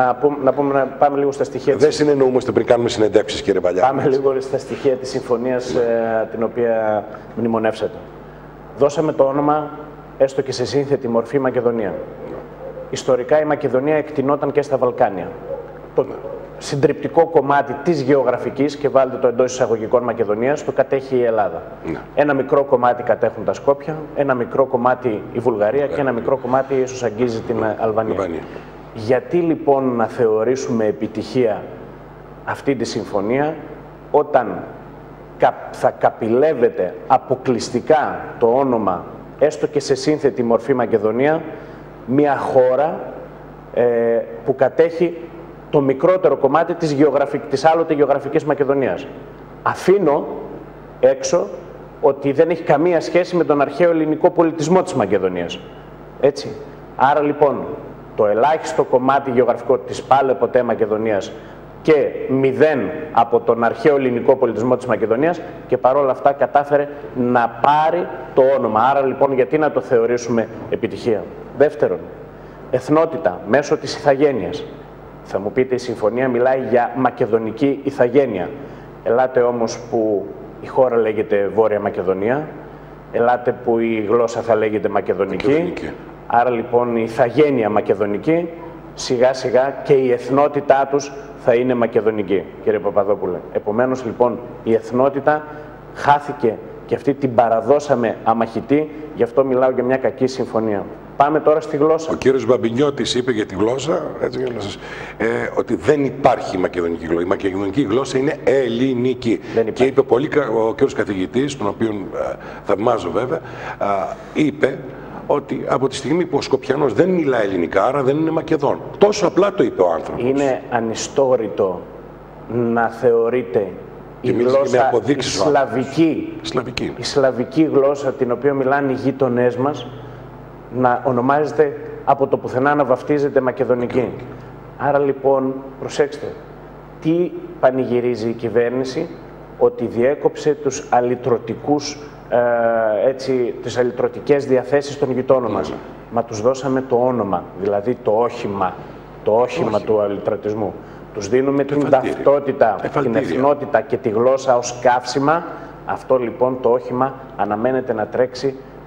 Speaker 2: να πάμε λίγο στα στοιχεία.
Speaker 1: Δεν συνεννοούμαστε πριν κάνουμε συνεντεύξεις, κύριε Βαλιάνη.
Speaker 2: Πάμε λίγο στα στοιχεία της συμφωνίας την οποία μνημονεύσατε. Δώσαμε το όνομα, έστω και σε σύνθετη μορφή, Μακεδονία. Ιστορικά η Μακεδονία εκτινόταν και στα Βαλκάνια. Το συντριπτικό κομμάτι της γεωγραφικής, και βάλτε το εντός εισαγωγικών, Μακεδονίας, το κατέχει η Ελλάδα. Ένα μικρό κομμάτι κατέχουν τα Σκόπια, ένα μικρό κομμάτι η Βουλγαρία και ένα μικρό κομμάτι ίσως αγγίζει την Αλβανία. Γιατί λοιπόν να θεωρήσουμε επιτυχία αυτή τη συμφωνία όταν θα καπηλεύεται αποκλειστικά το όνομα, έστω και σε σύνθετη μορφή, Μακεδονία, μια χώρα που κατέχει το μικρότερο κομμάτι της άλλοτε γεωγραφικής Μακεδονίας. Αφήνω έξω ότι δεν έχει καμία σχέση με τον αρχαίο ελληνικό πολιτισμό της Μακεδονίας. Έτσι. Άρα λοιπόν το ελάχιστο κομμάτι γεωγραφικό της πάλε ποτέ Μακεδονίας και 0 από τον αρχαίο ελληνικό πολιτισμό της Μακεδονίας, και παρόλα αυτά κατάφερε να πάρει το όνομα. Άρα λοιπόν γιατί να το θεωρήσουμε επιτυχία? Δεύτερον, εθνότητα μέσω της ηθαγένειας. Θα μου πείτε, η συμφωνία μιλάει για μακεδονική ηθαγένεια. Ελάτε όμως που η χώρα λέγεται Βόρεια Μακεδονία, ελάτε που η γλώσσα θα λέγεται μακεδονική. Άρα λοιπόν η ηθαγένεια μακεδονική, σιγά σιγά και η εθνότητά τους θα είναι μακεδονική, κύριε Παπαδόπουλε. Επομένως λοιπόν η εθνότητα χάθηκε και αυτή την παραδώσαμε αμαχητή, γι' αυτό μιλάω για μια κακή συμφωνία. Πάμε τώρα στη γλώσσα.
Speaker 1: Ο κύριος Μπαμπινιώτης είπε για τη γλώσσα, έτσι, ότι δεν υπάρχει μακεδονική γλώσσα. Η μακεδονική γλώσσα είναι ελληνική. Και είπε πολύ ο κύριος καθηγητής, τον οποίον θαυμάζω βέβαια, είπε ότι από τη στιγμή που ο Σκοπιανός δεν μιλάει ελληνικά, άρα δεν είναι Μακεδόν. Τόσο απλά το είπε ο άνθρωπος.
Speaker 2: Είναι ανιστόρητο να θεωρείται η γλώσσα η σλαβική γλώσσα, την οποία μιλάνε οι γείτονές μας, να ονομάζεται από το πουθενά, να βαφτίζεται μακεδονική. Άρα λοιπόν, προσέξτε, τι πανηγυρίζει η κυβέρνηση? Ότι διέκοψε τους αλυτρωτικούς, τις αλυτρωτικές διαθέσεις των γειτόνων μας. Μα τους δώσαμε το όνομα, δηλαδή το όχημα του αλυτρωτισμού. Τους δίνουμε την ταυτότητα, την εθνότητα και τη γλώσσα ως καύσιμα. Αυτό λοιπόν το όχημα αναμένεται να τρέξει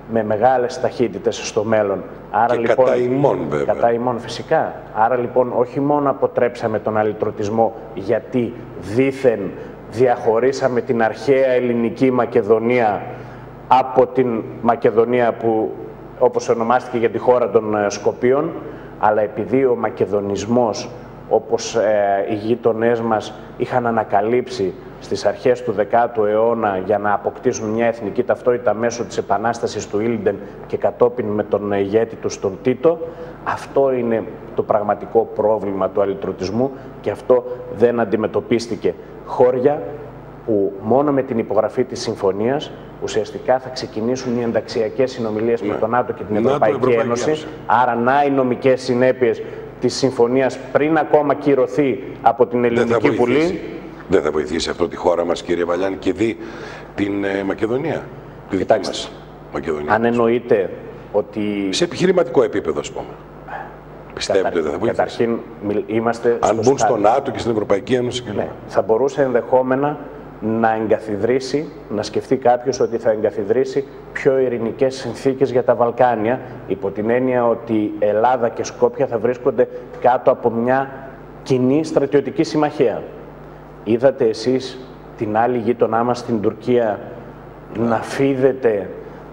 Speaker 2: με μεγάλες ταχύτητες στο μέλλον. Άρα,
Speaker 1: και
Speaker 2: λοιπόν,
Speaker 1: κατά ημών βέβαια.
Speaker 2: Κατά ημών φυσικά. Άρα λοιπόν όχι μόνο αποτρέψαμε τον αλυτρωτισμό γιατί δήθεν διαχωρίσαμε την αρχαία ελληνική Μακεδονία από την Μακεδονία που όπως ονομάστηκε για τη χώρα των Σκοπίων, αλλά επειδή ο μακεδονισμός, όπως οι γείτονές μας είχαν ανακαλύψει στις αρχές του 10ου αιώνα για να αποκτήσουν μια εθνική ταυτότητα μέσω της επανάστασης του Ήλντεν και κατόπιν με τον ηγέτη του τον Τίτο, αυτό είναι το πραγματικό πρόβλημα του αλυτρωτισμού και αυτό δεν αντιμετωπίστηκε. Χώρια που μόνο με την υπογραφή της συμφωνίας ουσιαστικά θα ξεκινήσουν οι ενταξιακές συνομιλίες με τον ΝΑΤΟ και την Ευρωπαϊκή Ένωση. Άρα να οι νομικές συνέπειες της συμφωνίας πριν ακόμα κυρωθεί από την Ελληνική Βουλή.
Speaker 1: Δεν θα βοηθήσει αυτό τη χώρα μας, κύριε Βαλιάνη, και δει την Μακεδονία, τη δική μας Μακεδονία.
Speaker 2: Αν εννοείται ότι...
Speaker 1: Σε επιχειρηματικό επίπεδο, ας πούμε. Πιστεύετε ότι δεν θα βοηθήσει?
Speaker 2: Καταρχήν, είμαστε...
Speaker 1: Αν μπουν στο ΝΑΤΟ και στην Ευρωπαϊκή Ένωση.
Speaker 2: Ναι, θα μπορούσε ενδεχόμενα να εγκαθιδρύσει, να σκεφτεί κάποιος ότι θα εγκαθιδρύσει πιο ειρηνικές συνθήκες για τα Βαλκάνια, υπό την έννοια ότι Ελλάδα και Σκόπια θα βρίσκονται κάτω από μια κοινή στρατιωτική συμμαχία. Είδατε εσείς την άλλη γείτονά μας, την Τουρκία, να φίδεται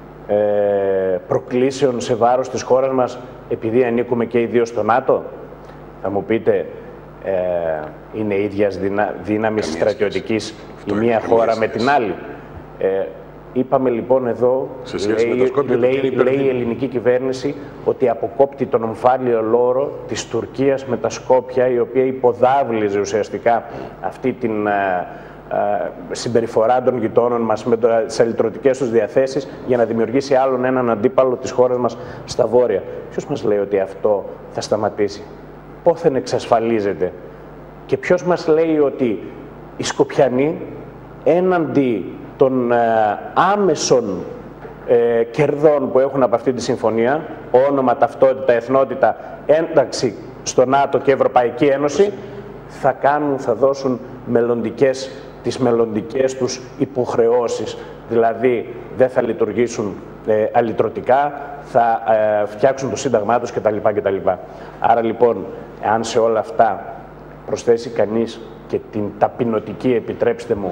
Speaker 2: προκλήσεων σε βάρος της χώρας μας επειδή ανήκουμε και οι δύο στο ΝΑΤΟ? Θα μου πείτε, είναι ίδιας δύναμης στρατιωτικής η μία χώρα με την άλλη? Είπαμε λοιπόν εδώ, λέει η ελληνική κυβέρνηση, ότι αποκόπτει τον ομφάλιο λόρο της Τουρκίας με τα Σκόπια, η οποία υποδάβλιζε ουσιαστικά αυτή την συμπεριφορά των γειτόνων μας με τις αλυτρωτικές τους διαθέσεις για να δημιουργήσει άλλον έναν αντίπαλο της χώρας μας στα βόρεια. Ποιος μας λέει ότι αυτό θα σταματήσει? Πόθεν εξασφαλίζεται? Και ποιος μας λέει ότι οι Σκοπιανοί έναντι των άμεσων κερδών που έχουν από αυτή τη συμφωνία, όνομα, ταυτότητα, εθνότητα, ένταξη στο ΝΑΤΟ και Ευρωπαϊκή Ένωση, θα δώσουν τις μελλοντικές τους υποχρεώσεις. Δηλαδή δεν θα λειτουργήσουν αλυτρωτικά, θα φτιάξουν το σύνταγμά τους κτλ. Άρα λοιπόν, αν σε όλα αυτά προσθέσει κανείς και την ταπεινωτική, επιτρέψτε μου,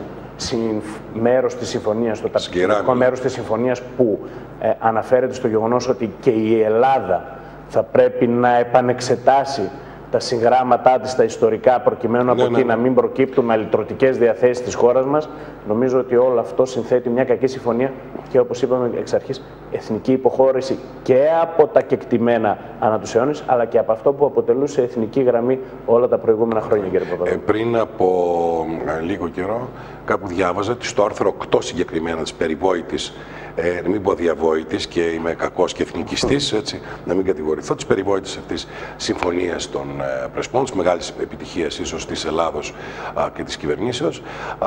Speaker 2: μέρος της συμφωνίας, το ταπεινωτικό μέρος της συμφωνίας που αναφέρεται στο γεγονός ότι και η Ελλάδα θα πρέπει να επανεξετάσει τα συγγράμματά της, τα ιστορικά, προκειμένου από εκεί να μην προκύπτουν αλυτρωτικές διαθέσεις της χώρας μας, νομίζω ότι όλο αυτό συνθέτει μια κακή συμφωνία και, όπως είπαμε εξ αρχής, εθνική υποχώρηση και από τα κεκτημένα ανά τους αιώνες, αλλά και από αυτό που αποτελούσε εθνική γραμμή όλα τα προηγούμενα χρόνια, κύριε Παπαδόπουλο.
Speaker 1: Πριν από λίγο καιρό, κάπου διάβαζα ότι στο άρθρο 8 συγκεκριμένα της περιβόητης, μην πω διαβόητης και είμαι κακός και εθνικιστής, έτσι, να μην κατηγορηθώ, της περιβόητης αυτής συμφωνίας των Πρεσπών, της μεγάλης επιτυχίας ίσως της Ελλάδος και της κυβερνήσεως.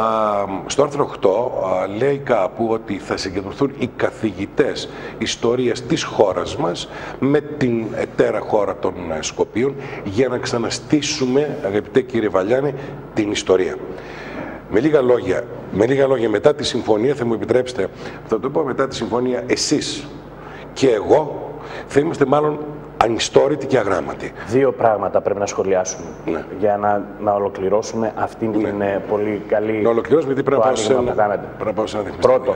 Speaker 1: Στο άρθρο 8 λέει κάπου ότι θα συγκεντρωθούν οι καθηγητές ιστορίας της χώρας μας με την εταίρα χώρα των Σκοπίων για να ξαναστήσουμε, αγαπητέ κύριε Βαλιάνη, την ιστορία. Με λίγα λόγια, μετά τη συμφωνία, θα μου επιτρέψετε, θα το πω μετά τη συμφωνία, εσείς και εγώ θα είμαστε μάλλον ανιστόρητοι και αγράμματοι.
Speaker 2: Δύο πράγματα πρέπει να σχολιάσουμε για να ολοκληρώσουμε αυτήν την πολύ καλή...
Speaker 1: Να ολοκληρώσουμε, γιατί πρέπει να πάω σε ένα
Speaker 2: Πρώτον,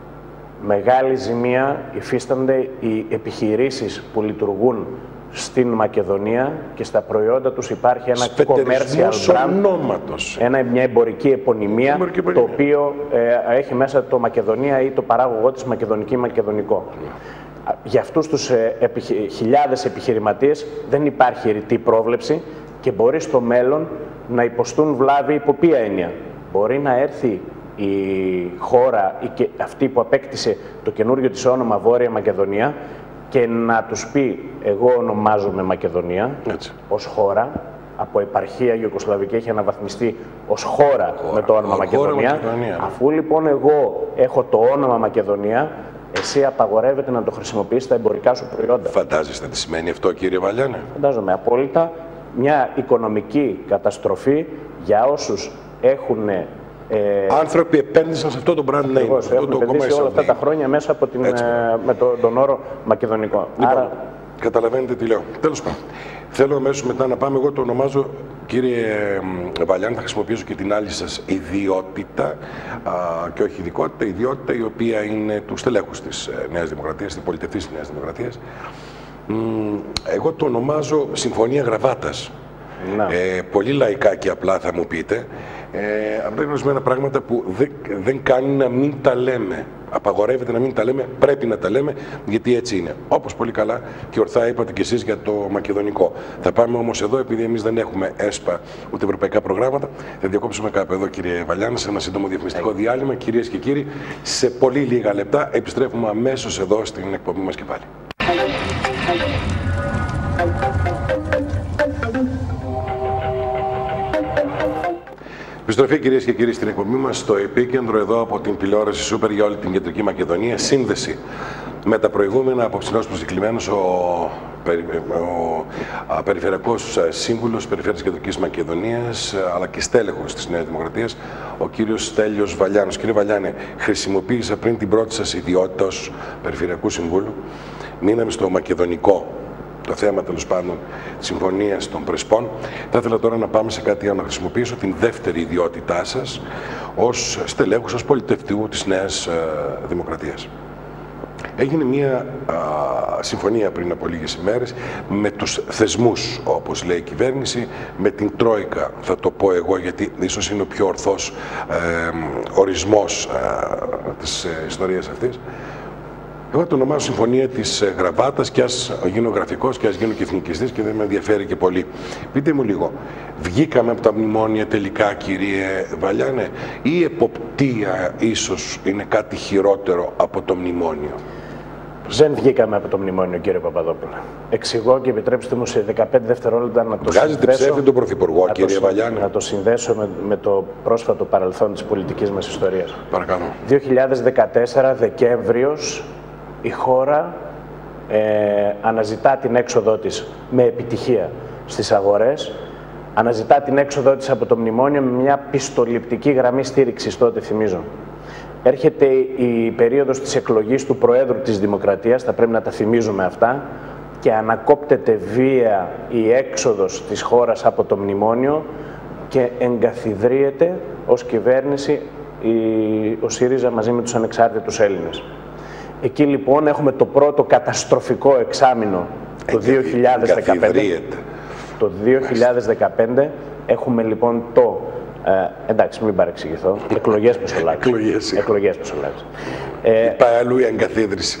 Speaker 2: μεγάλη ζημία υφίστανται οι επιχειρήσεις που λειτουργούν στην Μακεδονία και στα προϊόντα τους υπάρχει ένα commercial brand, μια εμπορική επωνυμία, το οποίο έχει μέσα το Μακεδονία ή το παράγωγό της Μακεδονική Μακεδονικό. Για αυτούς τους χιλιάδες επιχειρηματίες δεν υπάρχει ρητή πρόβλεψη και μπορεί στο μέλλον να υποστούν βλάβη. Υπό ποια έννοια? Μπορεί να έρθει η χώρα και αυτή που απέκτησε το καινούριο της όνομα Βόρεια Μακεδονία και να τους πει, εγώ ονομάζομαι Μακεδονία, ως χώρα, από επαρχία Ιουγκοσλαβική έχει αναβαθμιστεί ως χώρα με το όνομα Μακεδονία. Αφού λοιπόν εγώ έχω το όνομα Μακεδονία, εσύ απαγορεύεται να το χρησιμοποιείς στα εμπορικά σου προϊόντα.
Speaker 1: Φαντάζεστε τι σημαίνει αυτό, κύριε Βαλιάνη?
Speaker 2: Φαντάζομαι απόλυτα. Μια οικονομική καταστροφή για όσους έχουν
Speaker 1: Άνθρωποι επένδυσαν σε αυτό το brand name.
Speaker 2: Έχουν επενδύσει όλα αυτά τα χρόνια μέσα από με τον όρο μακεδονικό.
Speaker 1: Λοιπόν, άρα... Καταλαβαίνετε τι λέω. Τέλος πάντων. Θέλω αμέσως μετά να πάμε. Εγώ το ονομάζω, κύριε Βαλιάνη, θα χρησιμοποιήσω και την άλλη σας ιδιότητα και όχι ειδικότητα, ιδιότητα η οποία είναι του στελέχους της Νέας Δημοκρατίας, της πολιτευτής της Νέας Δημοκρατίας. Εγώ το ονομάζω Συμφωνία Γραβάτας. Πολύ λαϊκά και απλά θα μου πείτε. Απλά είναι ορισμένα πράγματα που δεν κάνει να μην τα λέμε. Απαγορεύεται να μην τα λέμε, πρέπει να τα λέμε, γιατί έτσι είναι. Όπως πολύ καλά και ορθά είπατε κι εσείς για το μακεδονικό. Θα πάμε όμως εδώ, επειδή εμείς δεν έχουμε ΕΣΠΑ ούτε ευρωπαϊκά προγράμματα, θα διακόψουμε κάπου εδώ, κύριε Βαλιάνη, σε ένα σύντομο διαφημιστικό διάλειμμα. Κυρίες και κύριοι, σε πολύ λίγα λεπτά επιστρέφουμε αμέσως εδώ στην εκπομπή μας και πάλι. Επιστροφή, κυρίες και κύριοι, στην εκπομπή μας, στο επίκεντρο εδώ από την τηλεόραση Σούπερ για όλη την Κεντρική Μακεδονία. Σύνδεση με τα προηγούμενα, απόψινός προσκεκλημένος ο Περιφερειακός Σύμβουλος Περιφέρειας Κεντρικής Μακεδονίας, αλλά και στέλεχος της Νέας Δημοκρατίας, ο κύριος Στέλιος Βαλιάνος. Κύριε Βαλιάνε, χρησιμοποίησα πριν την πρώτη σας ιδιότητα ως Περιφερειακού Συμβούλου. Μείναμε στο μακεδονικό, το θέμα τέλος πάντων της Συμφωνίας των Πρεσπών. Θα ήθελα τώρα να πάμε σε κάτι, να χρησιμοποιήσω την δεύτερη ιδιότητά σας ως στελέχους, ως πολιτευτικού της Νέας Δημοκρατίας. Έγινε μια συμφωνία πριν από λίγες ημέρες με τους θεσμούς, όπως λέει η κυβέρνηση, με την Τρόικα, θα το πω εγώ γιατί ίσως είναι ο πιο ορθός ορισμός της ιστορίας αυτής. Εγώ το ονομάζω Συμφωνία της Γραβάτας, και ας γίνω γραφικός και ας γίνω και εθνικιστής και δεν με ενδιαφέρει και πολύ. Πείτε μου λίγο, βγήκαμε από τα μνημόνια τελικά, κύριε Βαλιάνε, ή η εποπτεία ίσως είναι κάτι χειρότερο από το μνημόνιο?
Speaker 2: Δεν βγήκαμε από το μνημόνιο, κύριε Παπαδόπουλε. Εξηγώ και επιτρέψτε μου σε 15 δευτερόλεπτα να το
Speaker 1: βγάζετε ψεύδι τον Πρωθυπουργό, κύριε Βαλιάνε.
Speaker 2: Να το συνδέσω με το πρόσφατο παρελθόν της πολιτικής μας ιστορίας.
Speaker 1: Παρακαλώ.
Speaker 2: 2014, Δεκέμβριος, η χώρα αναζητά την έξοδό της με επιτυχία στις αγορές, αναζητά την έξοδό της από το μνημόνιο με μια πιστοληπτική γραμμή στήριξης τότε, θυμίζω. Έρχεται η περίοδος της εκλογής του Προέδρου της Δημοκρατίας, θα πρέπει να τα θυμίζουμε αυτά, και ανακόπτεται βία η έξοδος της χώρας από το μνημόνιο και εγκαθιδρύεται ως κυβέρνηση ο ΣΥΡΙΖΑ μαζί με τους ανεξάρτητους Έλληνες. Εκεί λοιπόν έχουμε το πρώτο καταστροφικό εξάμηνο το 2015. Το 2015 έχουμε λοιπόν εντάξει, μην παρεξηγηθώ, εκλογές Πεσολάκης. Εκλογές Πεσολάκης.
Speaker 1: Πάει αλλού η εγκαθίδρυση.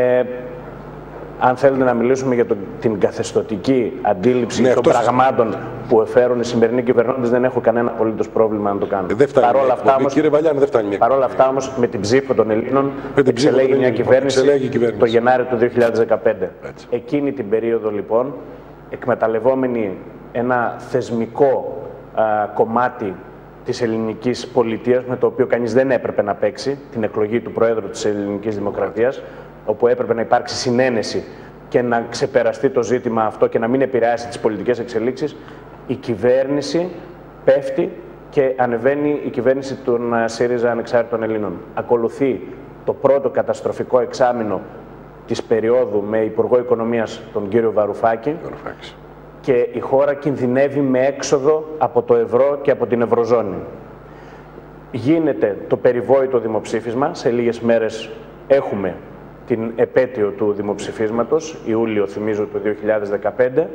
Speaker 2: Αν θέλετε να μιλήσουμε για την καθεστωτική αντίληψη των πραγμάτων που εφέρουν οι σημερινοί κυβερνώντες, δεν έχω κανένα απολύτως πρόβλημα να το κάνω. Παρ' όλα αυτά όμως, με την ψήφο των Ελλήνων εξελέγει μια κυβέρνηση το Γενάρη του 2015. Εκείνη την περίοδο λοιπόν, εκμεταλλευόμενοι ένα θεσμικό κομμάτι της ελληνικής πολιτείας, με το οποίο κανείς δεν έπρεπε να παίξει, την εκλογή του Προέδρου της Ελληνικής Δημοκρατίας, όπου έπρεπε να υπάρξει συνένεση και να ξεπεραστεί το ζήτημα αυτό και να μην επηρεάσει τις πολιτικές εξελίξεις, η κυβέρνηση πέφτει και ανεβαίνει η κυβέρνηση των ΣΥΡΙΖΑ Ανεξάρτητων Ελλήνων. Ακολουθεί το πρώτο καταστροφικό εξάμηνο της περίοδου με Υπουργό Οικονομίας τον κύριο Βαρουφάκη και η χώρα κινδυνεύει με έξοδο από το ευρώ και από την ευρωζώνη. Γίνεται το περιβόητο δημοψήφισμα, σε λίγες μέρες έχουμε την επέτειο του δημοψηφίσματος, Ιούλιο θυμίζω του 2015.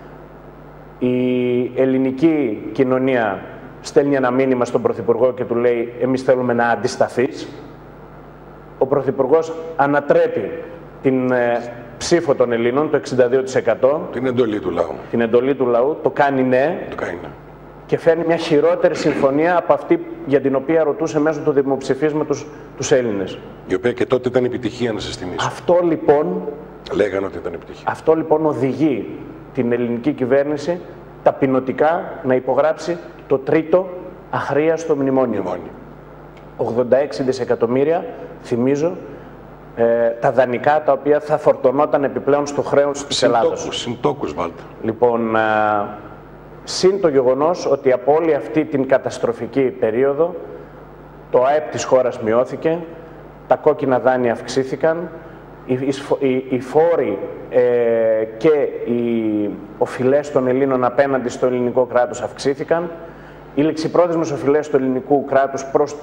Speaker 2: Η ελληνική κοινωνία στέλνει ένα μήνυμα στον Πρωθυπουργό και του λέει «Εμείς θέλουμε να αντισταθείς». Ο Πρωθυπουργός ανατρέπει την ψήφο των Ελλήνων, το 62%.
Speaker 1: Την εντολή του λαού.
Speaker 2: Την εντολή του λαού, το κάνει ναι. Και φέρνει μια χειρότερη συμφωνία από αυτή για την οποία ρωτούσε μέσω του δημοψηφίσματος τους Έλληνες.
Speaker 1: Η οποία και τότε ήταν επιτυχία, να σας θυμίσω.
Speaker 2: Αυτό λοιπόν,
Speaker 1: λέγανε ότι ήταν επιτυχία.
Speaker 2: Αυτό λοιπόν οδηγεί την ελληνική κυβέρνηση ταπεινωτικά να υπογράψει το τρίτο αχρίαστο μνημόνιο. 86 δισεκατομμύρια, θυμίζω, τα δανεικά τα οποία θα φορτωνόταν επιπλέον στο χρέος της Ελλάδος.
Speaker 1: Συντόκους, Βάλτε.
Speaker 2: Λοιπόν, συν το γεγονός ότι από όλη αυτή την καταστροφική περίοδο το ΑΕΠ της χώρας μειώθηκε, τα κόκκινα δάνεια αυξήθηκαν, οι φόροι και οι οφειλές των Ελλήνων απέναντι στο ελληνικό κράτος αυξήθηκαν, οι ληξιπρόθεσμες οφειλές του ελληνικού κράτους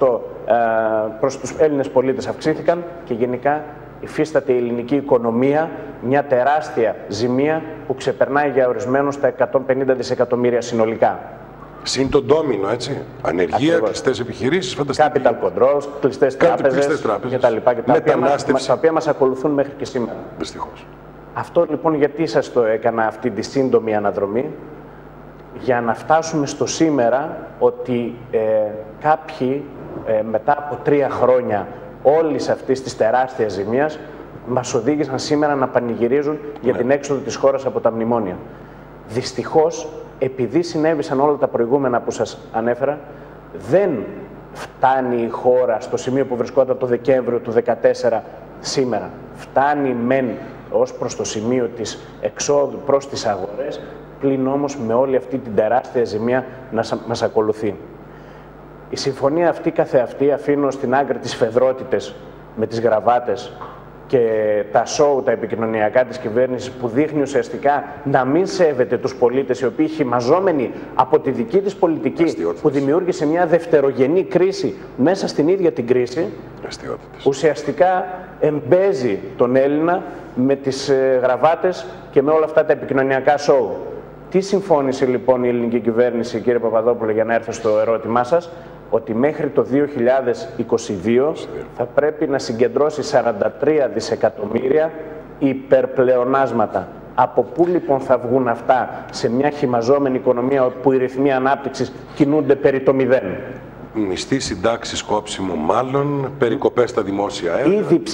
Speaker 2: προς τους Έλληνες πολίτες αυξήθηκαν και γενικά υφίσταται η ελληνική οικονομία μια τεράστια ζημία που ξεπερνάει για ορισμένους τα 150 δισεκατομμύρια συνολικά.
Speaker 1: Συν το ντόμινο, έτσι. Ανεργία, κλειστές επιχειρήσεις, φανταστικά.
Speaker 2: Capital controls, κλειστές τράπεζες κτλ. Τα οποία μας ακολουθούν μέχρι και σήμερα.
Speaker 1: Δυστυχώς.
Speaker 2: Αυτό λοιπόν γιατί σας το έκανα αυτή τη σύντομη αναδρομή, για να φτάσουμε στο σήμερα ότι κάποιοι μετά από 3 χρόνια όλης αυτής της τεράστιας ζημίας μας οδήγησαν σήμερα να πανηγυρίζουν για την έξοδο της χώρας από τα μνημόνια. Δυστυχώς, επειδή συνέβησαν όλα τα προηγούμενα που σας ανέφερα, δεν φτάνει η χώρα στο σημείο που βρισκόταν το Δεκέμβριο του 2014 σήμερα. Φτάνει μεν ως προς το σημείο της εξόδου προς τις αγορές, πλην όμως με όλη αυτή την τεράστια ζημία να μας ακολουθεί. Η συμφωνία αυτή καθεαυτή, αφήνω στην άκρη τις φεδρότητες με τις γραβάτες και τα σόου, τα επικοινωνιακά της κυβέρνησης, που δείχνει ουσιαστικά να μην σέβεται τους πολίτες, οι οποίοι χυμαζόμενοι από τη δική της πολιτική που δημιούργησε μια δευτερογενή κρίση μέσα στην ίδια την κρίση, ουσιαστικά εμπέζει τον Έλληνα με τις γραβάτες και με όλα αυτά τα επικοινωνιακά σόου. Τι συμφώνησε λοιπόν η ελληνική κυβέρνηση, κύριε Παπαδόπουλο, για να έρθω στο ερώτημά σας, ότι μέχρι το 2022 θα πρέπει να συγκεντρώσει 43 δισεκατομμύρια υπερπλεονάσματα. Από πού λοιπόν θα βγουν αυτά σε μια χυμαζόμενη οικονομία που οι ρυθμοί ανάπτυξης κινούνται περί το 0?
Speaker 1: Μισθή, συντάξεις, κόψιμο μάλλον, περικοπές στα δημόσια έργα.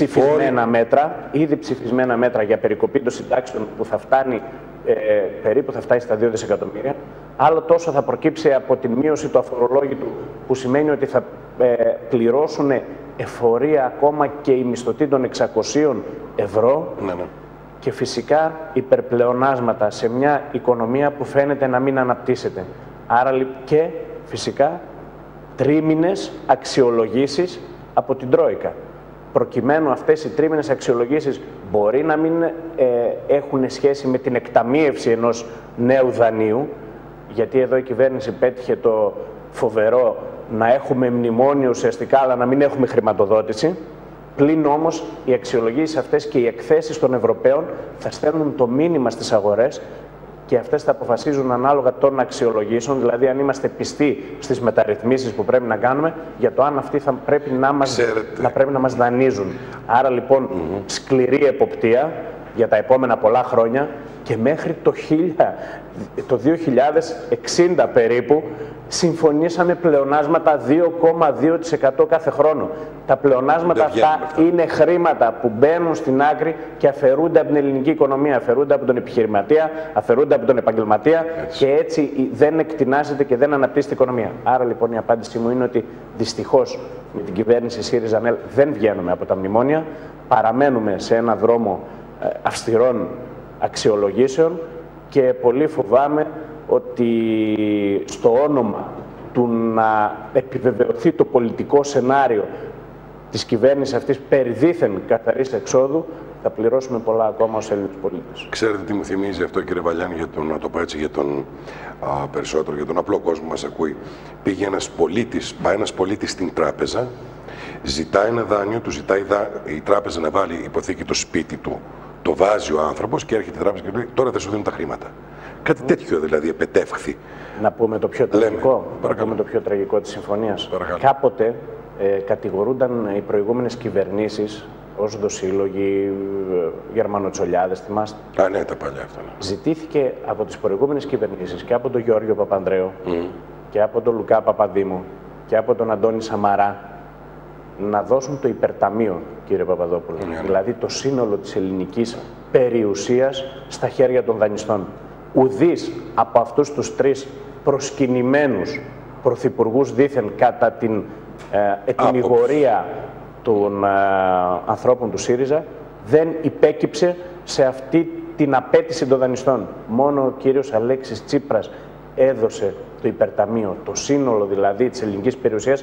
Speaker 2: Ήδη ψηφισμένα μέτρα για περικοπή των συντάξεων που θα φτάνει, περίπου θα φτάσει στα 2 δισεκατομμύρια. Άλλο τόσο θα προκύψει από τη μείωση του αφορολόγητου, που σημαίνει ότι θα πληρώσουν εφορία ακόμα και οι μισθωτοί των 600 ευρώ.
Speaker 1: Ναι.
Speaker 2: Και φυσικά υπερπλεονάσματα σε μια οικονομία που φαίνεται να μην αναπτύσσεται. Άρα και φυσικά τρίμηνες αξιολογήσεις από την Τρόικα. Προκειμένου αυτές οι τρίμηνες αξιολογήσεις μπορεί να μην έχουν σχέση με την εκταμείευση ενός νέου δανείου, γιατί εδώ η κυβέρνηση πέτυχε το φοβερό να έχουμε μνημόνιο ουσιαστικά, αλλά να μην έχουμε χρηματοδότηση. Πλην όμως οι αξιολογήσεις αυτές και οι εκθέσεις των Ευρωπαίων θα στέλνουν το μήνυμα στις αγορές και αυτές θα αποφασίζουν ανάλογα των αξιολογήσεων, δηλαδή αν είμαστε πιστοί στις μεταρρυθμίσεις που πρέπει να κάνουμε, για το αν αυτοί θα πρέπει να μας δανείζουν. Άρα λοιπόν σκληρή εποπτεία για τα επόμενα πολλά χρόνια, και μέχρι το 2060 περίπου συμφωνήσαμε πλεονάσματα 2,2% κάθε χρόνο. Τα πλεονάσματα αυτά είναι χρήματα που μπαίνουν στην άκρη και αφαιρούνται από την ελληνική οικονομία, αφαιρούνται από τον επιχειρηματία, αφαιρούνται από τον επαγγελματία και έτσι δεν εκτινάζεται και δεν αναπτύσσεται η οικονομία. Άρα λοιπόν η απάντησή μου είναι ότι δυστυχώς με την κυβέρνηση ΣΥΡΙΖΑ δεν βγαίνουμε από τα μνημόνια, παραμένουμε σε ένα δρόμο αυστηρών αξιολογήσεων και πολύ φοβάμαι ότι στο όνομα του να επιβεβαιωθεί το πολιτικό σενάριο της κυβέρνησης αυτής περί δήθεν καθαρής εξόδου, θα πληρώσουμε πολλά ακόμα ως Έλληνες πολίτες.
Speaker 1: Ξέρετε τι μου θυμίζει αυτό, κύριε Βαλιάνη, για τον, να το πω έτσι, για τον περισσότερο, για τον απλό κόσμο που μας ακούει. Πήγε πάει ένας πολίτης στην τράπεζα, ζητάει ένα δάνειο, του ζητάει η τράπεζα να βάλει υποθήκη το σπίτι του, το βάζει ο άνθρωπος και έρχεται η τράπεζα και λέει τώρα θα σου δίνουν τα χρήματα. Κάτι τέτοιο δηλαδή επετεύχθη.
Speaker 2: Να πούμε το πιο τραγικό, το πιο τραγικό της συμφωνίας. Κάποτε κατηγορούνταν οι προηγούμενες κυβερνήσεις ως δοσύλλογοι, γερμανοτσολιάδες, θυμάστε.
Speaker 1: Ναι, τα παλιά αυτά.
Speaker 2: Ζητήθηκε από τις προηγούμενες κυβερνήσεις και από τον Γιώργο Παπανδρέου και από τον Λουκά Παπαδήμου και από τον Αντώνη Σαμαρά να δώσουν το υπερταμείο, κύριε Παπαδόπουλο. Δηλαδή το σύνολο της ελληνικής περιουσίας στα χέρια των δανειστών. Ουδής από αυτούς τους τρεις προσκυνημένους πρωθυπουργούς δήθεν κατά την ετοιμιγορία των ανθρώπων του ΣΥΡΙΖΑ δεν υπέκυψε σε αυτή την απέτηση των δανειστών. Μόνο ο κύριος Αλέξης Τσίπρας έδωσε το υπερταμείο, το σύνολο δηλαδή της ελληνικής περιουσίας,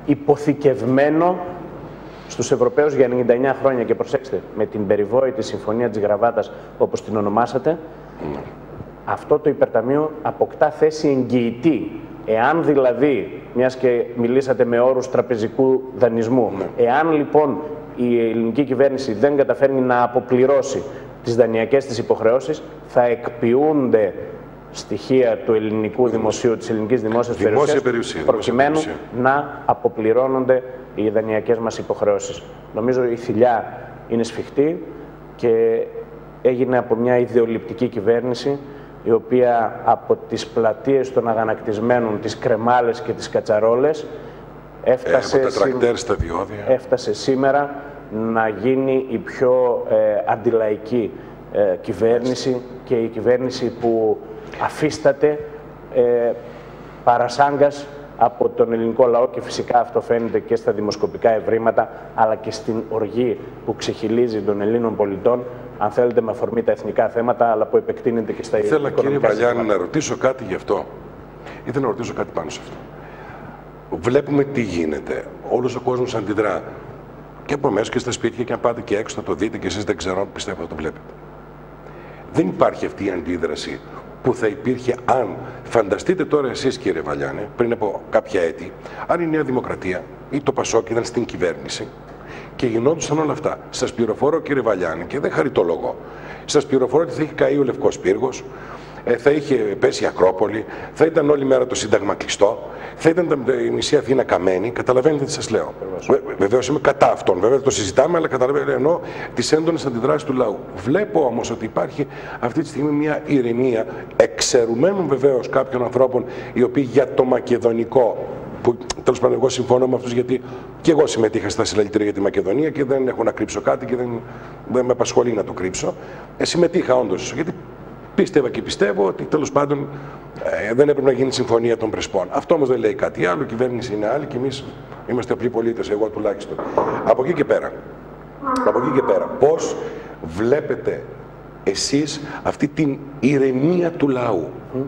Speaker 2: υποθηκευμένο στους Ευρωπαίους για 99 χρόνια. Και προσέξτε, με την περιβόητη Συμφωνία της Γραβάτας, όπως την ονομάσατε, αυτό το υπερταμείο αποκτά θέση εγγυητή. Εάν δηλαδή, μιας και μιλήσατε με όρους τραπεζικού δανεισμού, εάν λοιπόν η ελληνική κυβέρνηση δεν καταφέρνει να αποπληρώσει τις δανειακές της υποχρεώσεις, θα εκποιούνται στοιχεία του ελληνικού δημοσίου, της ελληνικής δημόσιας περιουσίας, προκειμένου να αποπληρώνονται οι δανειακές μας υποχρεώσεις. Νομίζω η θηλιά είναι σφιχτή και έγινε από μια ιδεολειπτική κυβέρνηση, η οποία από τις πλατείες των αγανακτισμένων, τις κρεμάλες και τις κατσαρόλες, έφτασε σήμερα να γίνει η πιο αντιλαϊκή κυβέρνηση και η κυβέρνηση που αφίσταται παρασάγκας από τον ελληνικό λαό, και φυσικά αυτό φαίνεται και στα δημοσκοπικά ευρήματα, αλλά και στην οργή που ξεχυλίζει των Ελλήνων πολιτών, αν θέλετε με αφορμή τα εθνικά θέματα, αλλά που επεκτείνεται και στα οικονομικά.
Speaker 1: Θέλω, κύριε Βαλιάνη, να ρωτήσω κάτι γι' αυτό. Ήθελα να ρωτήσω κάτι πάνω σε αυτό. Βλέπουμε τι γίνεται. Όλος ο κόσμος αντιδρά. Και από μέσα και στα σπίτια, και αν πάτε και έξω θα το δείτε, και εσείς δεν ξέρω, πιστεύω θα το βλέπετε. Δεν υπάρχει αυτή η αντίδραση που θα υπήρχε αν, φανταστείτε τώρα εσείς, κύριε Βαλιάνη, πριν από κάποια έτη, αν η Νέα Δημοκρατία ή το Πασόκ ήταν στην κυβέρνηση και γινόντουσαν όλα αυτά. Σας πληροφορώ, κύριε Βαλιάνη, και δεν χαριτολογώ, σας πληροφορώ ότι θα είχε καεί ο Λευκός Πύργος, θα είχε πέσει η Ακρόπολη, θα ήταν όλη μέρα το Σύνταγμα κλειστό, θα ήταν η μισή Αθήνα καμένη. Καταλαβαίνετε τι σας λέω. Βεβαίως είμαι κατά αυτών, βέβαια το συζητάμε, αλλά καταλαβαίνετε, εννοώ τις έντονες αντιδράσεις του λαού. Βλέπω όμως ότι υπάρχει αυτή τη στιγμή μια ηρεμία εξαιρουμένων βεβαίως κάποιων ανθρώπων, οι οποίοι για το μακεδονικό, που τέλος πάντων εγώ συμφωνώ με αυτούς, γιατί και εγώ συμμετείχα στα συλλαλητήρια για τη Μακεδονία και δεν έχω να κρύψω κάτι και δεν με απασχολεί να το κρύψω. Συμμετείχα όντως, γιατί πίστευα και πιστεύω ότι τέλος πάντων δεν έπρεπε να γίνει συμφωνία των Πρεσπών. Αυτό όμως δεν λέει κάτι άλλο, η κυβέρνηση είναι άλλη και εμείς είμαστε απλοί πολίτες, εγώ τουλάχιστον. Από εκεί και πέρα, πώς βλέπετε εσείς αυτή την ηρεμία του λαού?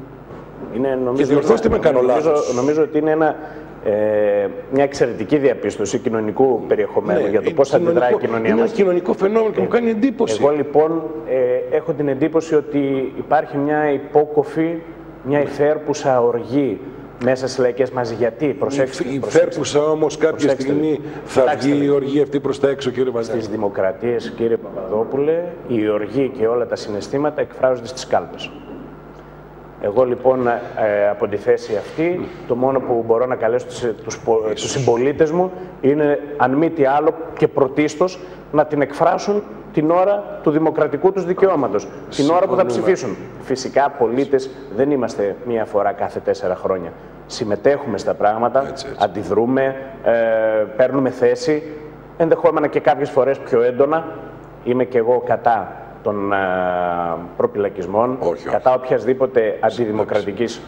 Speaker 1: Και διορθώστε με κάνω λάθος.
Speaker 2: Νομίζω ότι είναι μια εξαιρετική διαπίστωση κοινωνικού περιεχομένου για το πώς αντιδράει η κοινωνία μας.
Speaker 1: Είναι ένα κοινωνικό φαινόμενο και μου κάνει εντύπωση.
Speaker 2: Εγώ λοιπόν έχω την εντύπωση ότι υπάρχει μια υπόκοφη, μια υφέρπουσα οργή μέσα στις λαϊκές μας. Γιατί, προσέξτε.
Speaker 1: Η υφέρπουσα όμως κάποια στιγμή θα βγει η οργή αυτή προς τα έξω, κύριε Βαλιάνη.
Speaker 2: Στις δημοκρατίες, κύριε Παπαδόπουλε, η οργή και όλα τα συναισθήματα εκφράζονται στις κάλπες. Εγώ λοιπόν από τη θέση αυτή, το μόνο που μπορώ να καλέσω τους συμπολίτες μου είναι, αν μη τι άλλο και πρωτίστως, να την εκφράσουν την ώρα του δημοκρατικού τους δικαιώματος, την ώρα που θα ψηφίσουν. Φυσικά πολίτες δεν είμαστε μία φορά κάθε 4 χρόνια. Συμμετέχουμε στα πράγματα, αντιδρούμε, παίρνουμε θέση, ενδεχόμενα και κάποιες φορές πιο έντονα. Είμαι και εγώ κατά των προπυλακισμών, κατά οποιασδήποτε αντιδημοκρατικής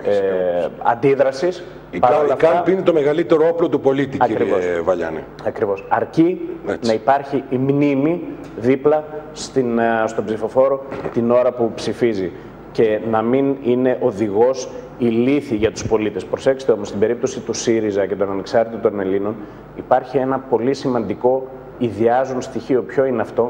Speaker 2: αντίδρασης.
Speaker 1: Η κάλπη είναι το μεγαλύτερο όπλο του πολίτη, κύριε Βαλιάνη.
Speaker 2: Ακριβώς. Αρκεί να υπάρχει η μνήμη δίπλα στον ψηφοφόρο την ώρα που ψηφίζει και να μην είναι οδηγός ηλίθι για τους πολίτες. Προσέξτε όμως, στην περίπτωση του ΣΥΡΙΖΑ και των ανεξάρτητων των Ελλήνων υπάρχει ένα πολύ σημαντικό ιδιάζον στοιχείο. Ποιο είναι αυτό?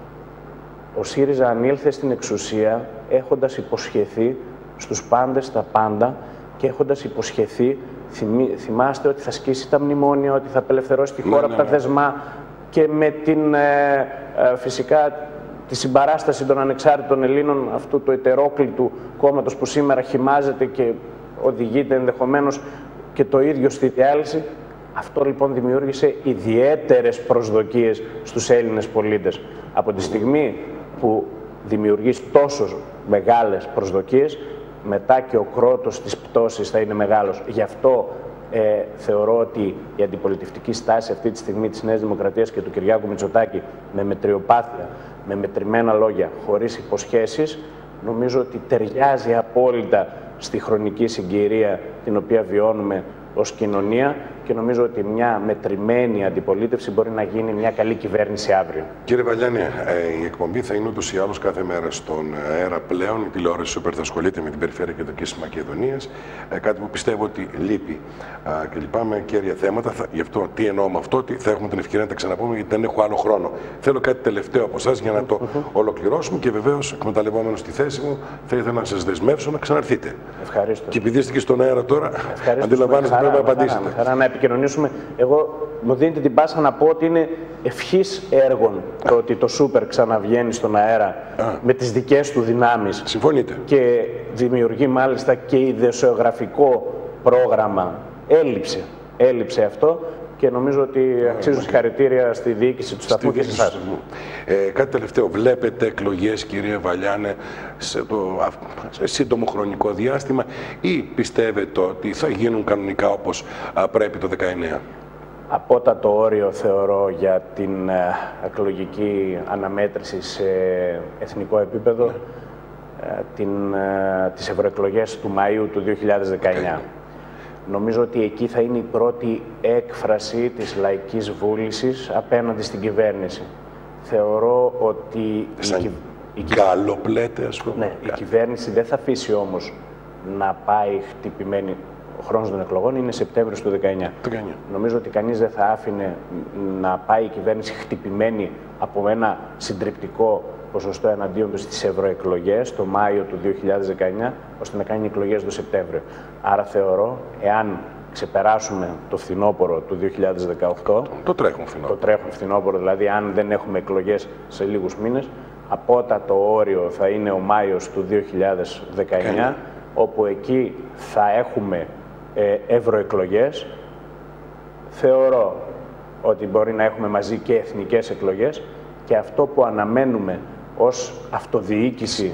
Speaker 2: Ο ΣΥΡΙΖΑ ανήλθε στην εξουσία έχοντας υποσχεθεί στους πάντες τα πάντα και έχοντας υποσχεθεί, θυμάστε, ότι θα σκίσει τα μνημόνια, ότι θα απελευθερώσει τη χώρα από τα δεσμά, και με την φυσικά τη συμπαράσταση των ανεξάρτητων Ελλήνων, αυτού του ετερόκλητου κόμματος που σήμερα χυμάζεται και οδηγείται ενδεχομένως και το ίδιο στη διάλυση. Αυτό λοιπόν δημιούργησε ιδιαίτερες προσδοκίες στους Έλληνες πολίτες. Από τη στιγμή που δημιουργείς τόσο μεγάλες προσδοκίες, μετά και ο κρότος της πτώσης θα είναι μεγάλος. Γι' αυτό θεωρώ ότι η αντιπολιτευτική στάση αυτή τη στιγμή της Νέας Δημοκρατίας και του Κυριάκου Μητσοτάκη, με μετριοπάθεια, με μετρημένα λόγια, χωρίς υποσχέσεις, νομίζω ότι ταιριάζει απόλυτα στη χρονική συγκυρία την οποία βιώνουμε ως κοινωνία και νομίζω ότι μια μετρημένη αντιπολίτευση μπορεί να γίνει μια καλή κυβέρνηση αύριο.
Speaker 1: Κύριε Βαλιάνη, η εκπομπή θα είναι ούτως ή άλλως κάθε μέρα στον αέρα πλέον. Η τηλεόραση Σούπερ θα ασχολείται με την περιφέρεια και το Κέντρο Μακεδονίας. Κάτι που πιστεύω ότι λείπει και λυπάμαι κέρια θέματα. Γι' αυτό τι εννοώ με αυτό, ότι θα έχουμε την ευκαιρία να τα ξαναπούμε, γιατί δεν έχω άλλο χρόνο. Θέλω κάτι τελευταίο από εσάς για να το ολοκληρώσουμε και βεβαίως, εκμεταλλευόμενος τη θέση μου, θα ήθελα να σας δεσμεύσω να ξαναρθείτε.
Speaker 2: Ευχαριστώ.
Speaker 1: Και επειδή είστε και στον αέρα τώρα, αντιλαμβάνεστε ότι πρέπει να απαντήσετε.
Speaker 2: Χαρά να επικοινωνήσουμε. Εγώ μου δίνετε την πάσα να πω ότι είναι ευχής έργων το ότι το Σούπερ ξαναβγαίνει στον αέρα με τις δικές του δυνάμεις.
Speaker 1: Συμφωνείτε.
Speaker 2: Και δημιουργεί μάλιστα και ιδεοσιογραφικό πρόγραμμα. Έλειψε αυτό και νομίζω ότι αξίζουν συγχαρητήρια στη διοίκηση του σταθμού και σε εσάς.
Speaker 1: Κάτι τελευταίο. Βλέπετε εκλογές, κύριε Βαλιάνε, σε σύντομο χρονικό διάστημα ή πιστεύετε ότι θα γίνουν κανονικά όπως πρέπει το 19?
Speaker 2: Απότατο όριο θεωρώ για την εκλογική αναμέτρηση σε εθνικό επίπεδο τις ευρωεκλογές του Μαΐου του 2019. Νομίζω ότι εκεί θα είναι η πρώτη έκφραση της λαϊκής βούλησης απέναντι στην κυβέρνηση. Θεωρώ ότι η κυβέρνηση δεν θα αφήσει όμως να πάει χτυπημένη. Ο χρόνος των εκλογών είναι Σεπτέμβριος του 2019. Νομίζω ότι κανείς δεν θα άφηνε να πάει η κυβέρνηση χτυπημένη από ένα συντριπτικό ποσοστό εναντίον του στις ευρωεκλογές το Μάιο του 2019, ώστε να κάνει εκλογές το Σεπτέμβριο. Άρα θεωρώ, εάν ξεπεράσουμε το φθινόπωρο του 2018,
Speaker 1: το τρέχον
Speaker 2: φθινόπωρο, δηλαδή αν δεν έχουμε εκλογές σε λίγους μήνες, απότατο όριο θα είναι ο Μάιος του 2019, όπου εκεί θα έχουμε ευρωεκλογές. Θεωρώ ότι μπορεί να έχουμε μαζί και εθνικές εκλογές και αυτό που αναμένουμε ως αυτοδιοίκηση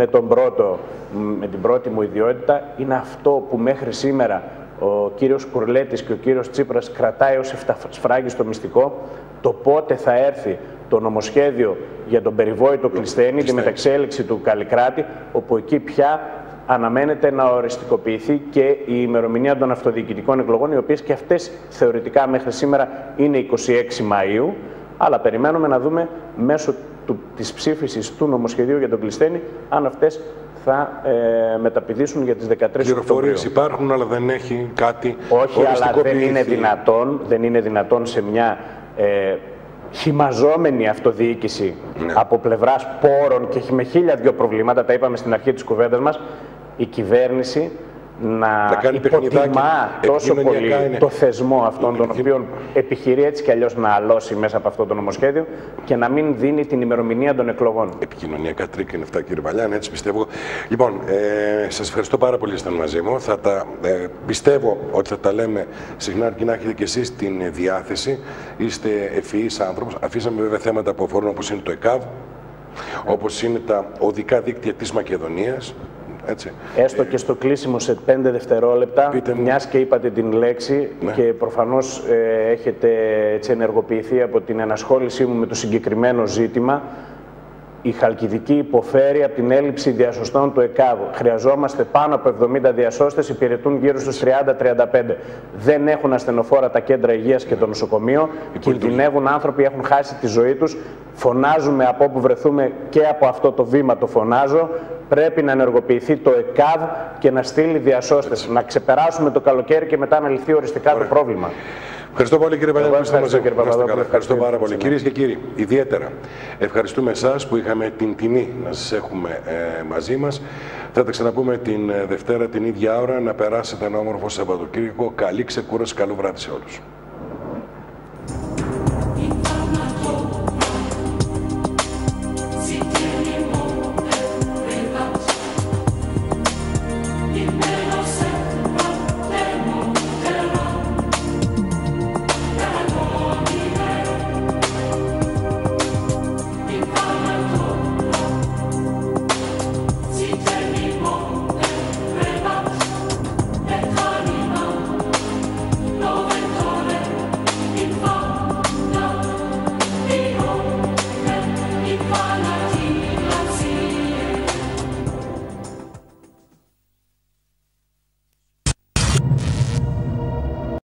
Speaker 2: με την πρώτη μου ιδιότητα είναι αυτό που μέχρι σήμερα ο κύριος Κουρλέτης και ο κύριος Τσίπρας κρατάει ως εφτασφράγιστο μυστικό, το πότε θα έρθει το νομοσχέδιο για τον περιβόητο Κλεισθένη, τη μεταξέλιξη του Καλλικράτη, όπου εκεί πια αναμένεται να οριστικοποιηθεί και η ημερομηνία των αυτοδιοικητικών εκλογών, οι οποίες και αυτές θεωρητικά μέχρι σήμερα είναι 26 Μαΐου, αλλά περιμένουμε να δούμε μέσω της ψήφισης του νομοσχεδίου για τον Κλεισθένη αν αυτές θα μεταπηδήσουν για τις 13 Οκτωβρίου.
Speaker 1: Πληροφορίες υπάρχουν, αλλά δεν έχει κάτι.
Speaker 2: Όχι, αλλά δεν είναι δυνατόν σε μια χυμαζόμενη αυτοδιοίκηση από πλευράς πόρων και με 1002 προβλήματα, τα είπαμε στην αρχή της κουβέντας μας, η κυβέρνηση να υποτιμά τόσο πολύ το θεσμό αυτόν τον οποίον επιχειρεί έτσι κι αλλιώς να αλώσει μέσα από αυτό το νομοσχέδιο και να μην δίνει την ημερομηνία των εκλογών.
Speaker 1: Επικοινωνιακά τρίκ είναι αυτά, κύριε Βαλιάνε, έτσι πιστεύω. Λοιπόν, σας ευχαριστώ πάρα πολύ που ήσασταν μαζί μου. Πιστεύω ότι θα τα λέμε συχνά, αρκεί να έχετε κι εσείς την διάθεση. Είστε ευφυείς άνθρωπος. Αφήσαμε βέβαια θέματα που αφορούν όπως είναι το ΕΚΑΒ, όπως είναι τα οδικά δίκτυα της Μακεδονίας. Έτσι.
Speaker 2: Έστω και στο κλείσιμο σε 5 δευτερόλεπτα, μιας και είπατε την λέξη και προφανώς έχετε έτσι ενεργοποιηθεί από την ενασχόλησή μου με το συγκεκριμένο ζήτημα, η Χαλκιδική υποφέρει από την έλλειψη διασωστών του ΕΚΑΒ. Χρειαζόμαστε πάνω από 70 διασώστες, υπηρετούν γύρω στους 30-35. Δεν έχουν ασθενοφόρα τα κέντρα υγείας και το νοσοκομείο, κινδυνεύουν άνθρωποι, έχουν χάσει τη ζωή τους. Φωνάζουμε από όπου βρεθούμε και από αυτό το βήμα το φωνάζω. Πρέπει να ενεργοποιηθεί το ΕΚΑΒ και να στείλει διασώστες. Να ξεπεράσουμε το καλοκαίρι και μετά να λυθεί οριστικά το πρόβλημα.
Speaker 1: Ευχαριστώ πολύ, κύριε Βαλιάνε. Ευχαριστώ πάρα πολύ. Κυρίες και κύριοι, ιδιαίτερα ευχαριστούμε εσάς που είχαμε την τιμή να σας έχουμε μαζί μας. Θα τα ξαναπούμε την Δευτέρα την ίδια ώρα. Να περάσετε ένα όμορφο Σαββατοκύριακο. Καλή ξεκούραση, καλό βράδυ σε όλους.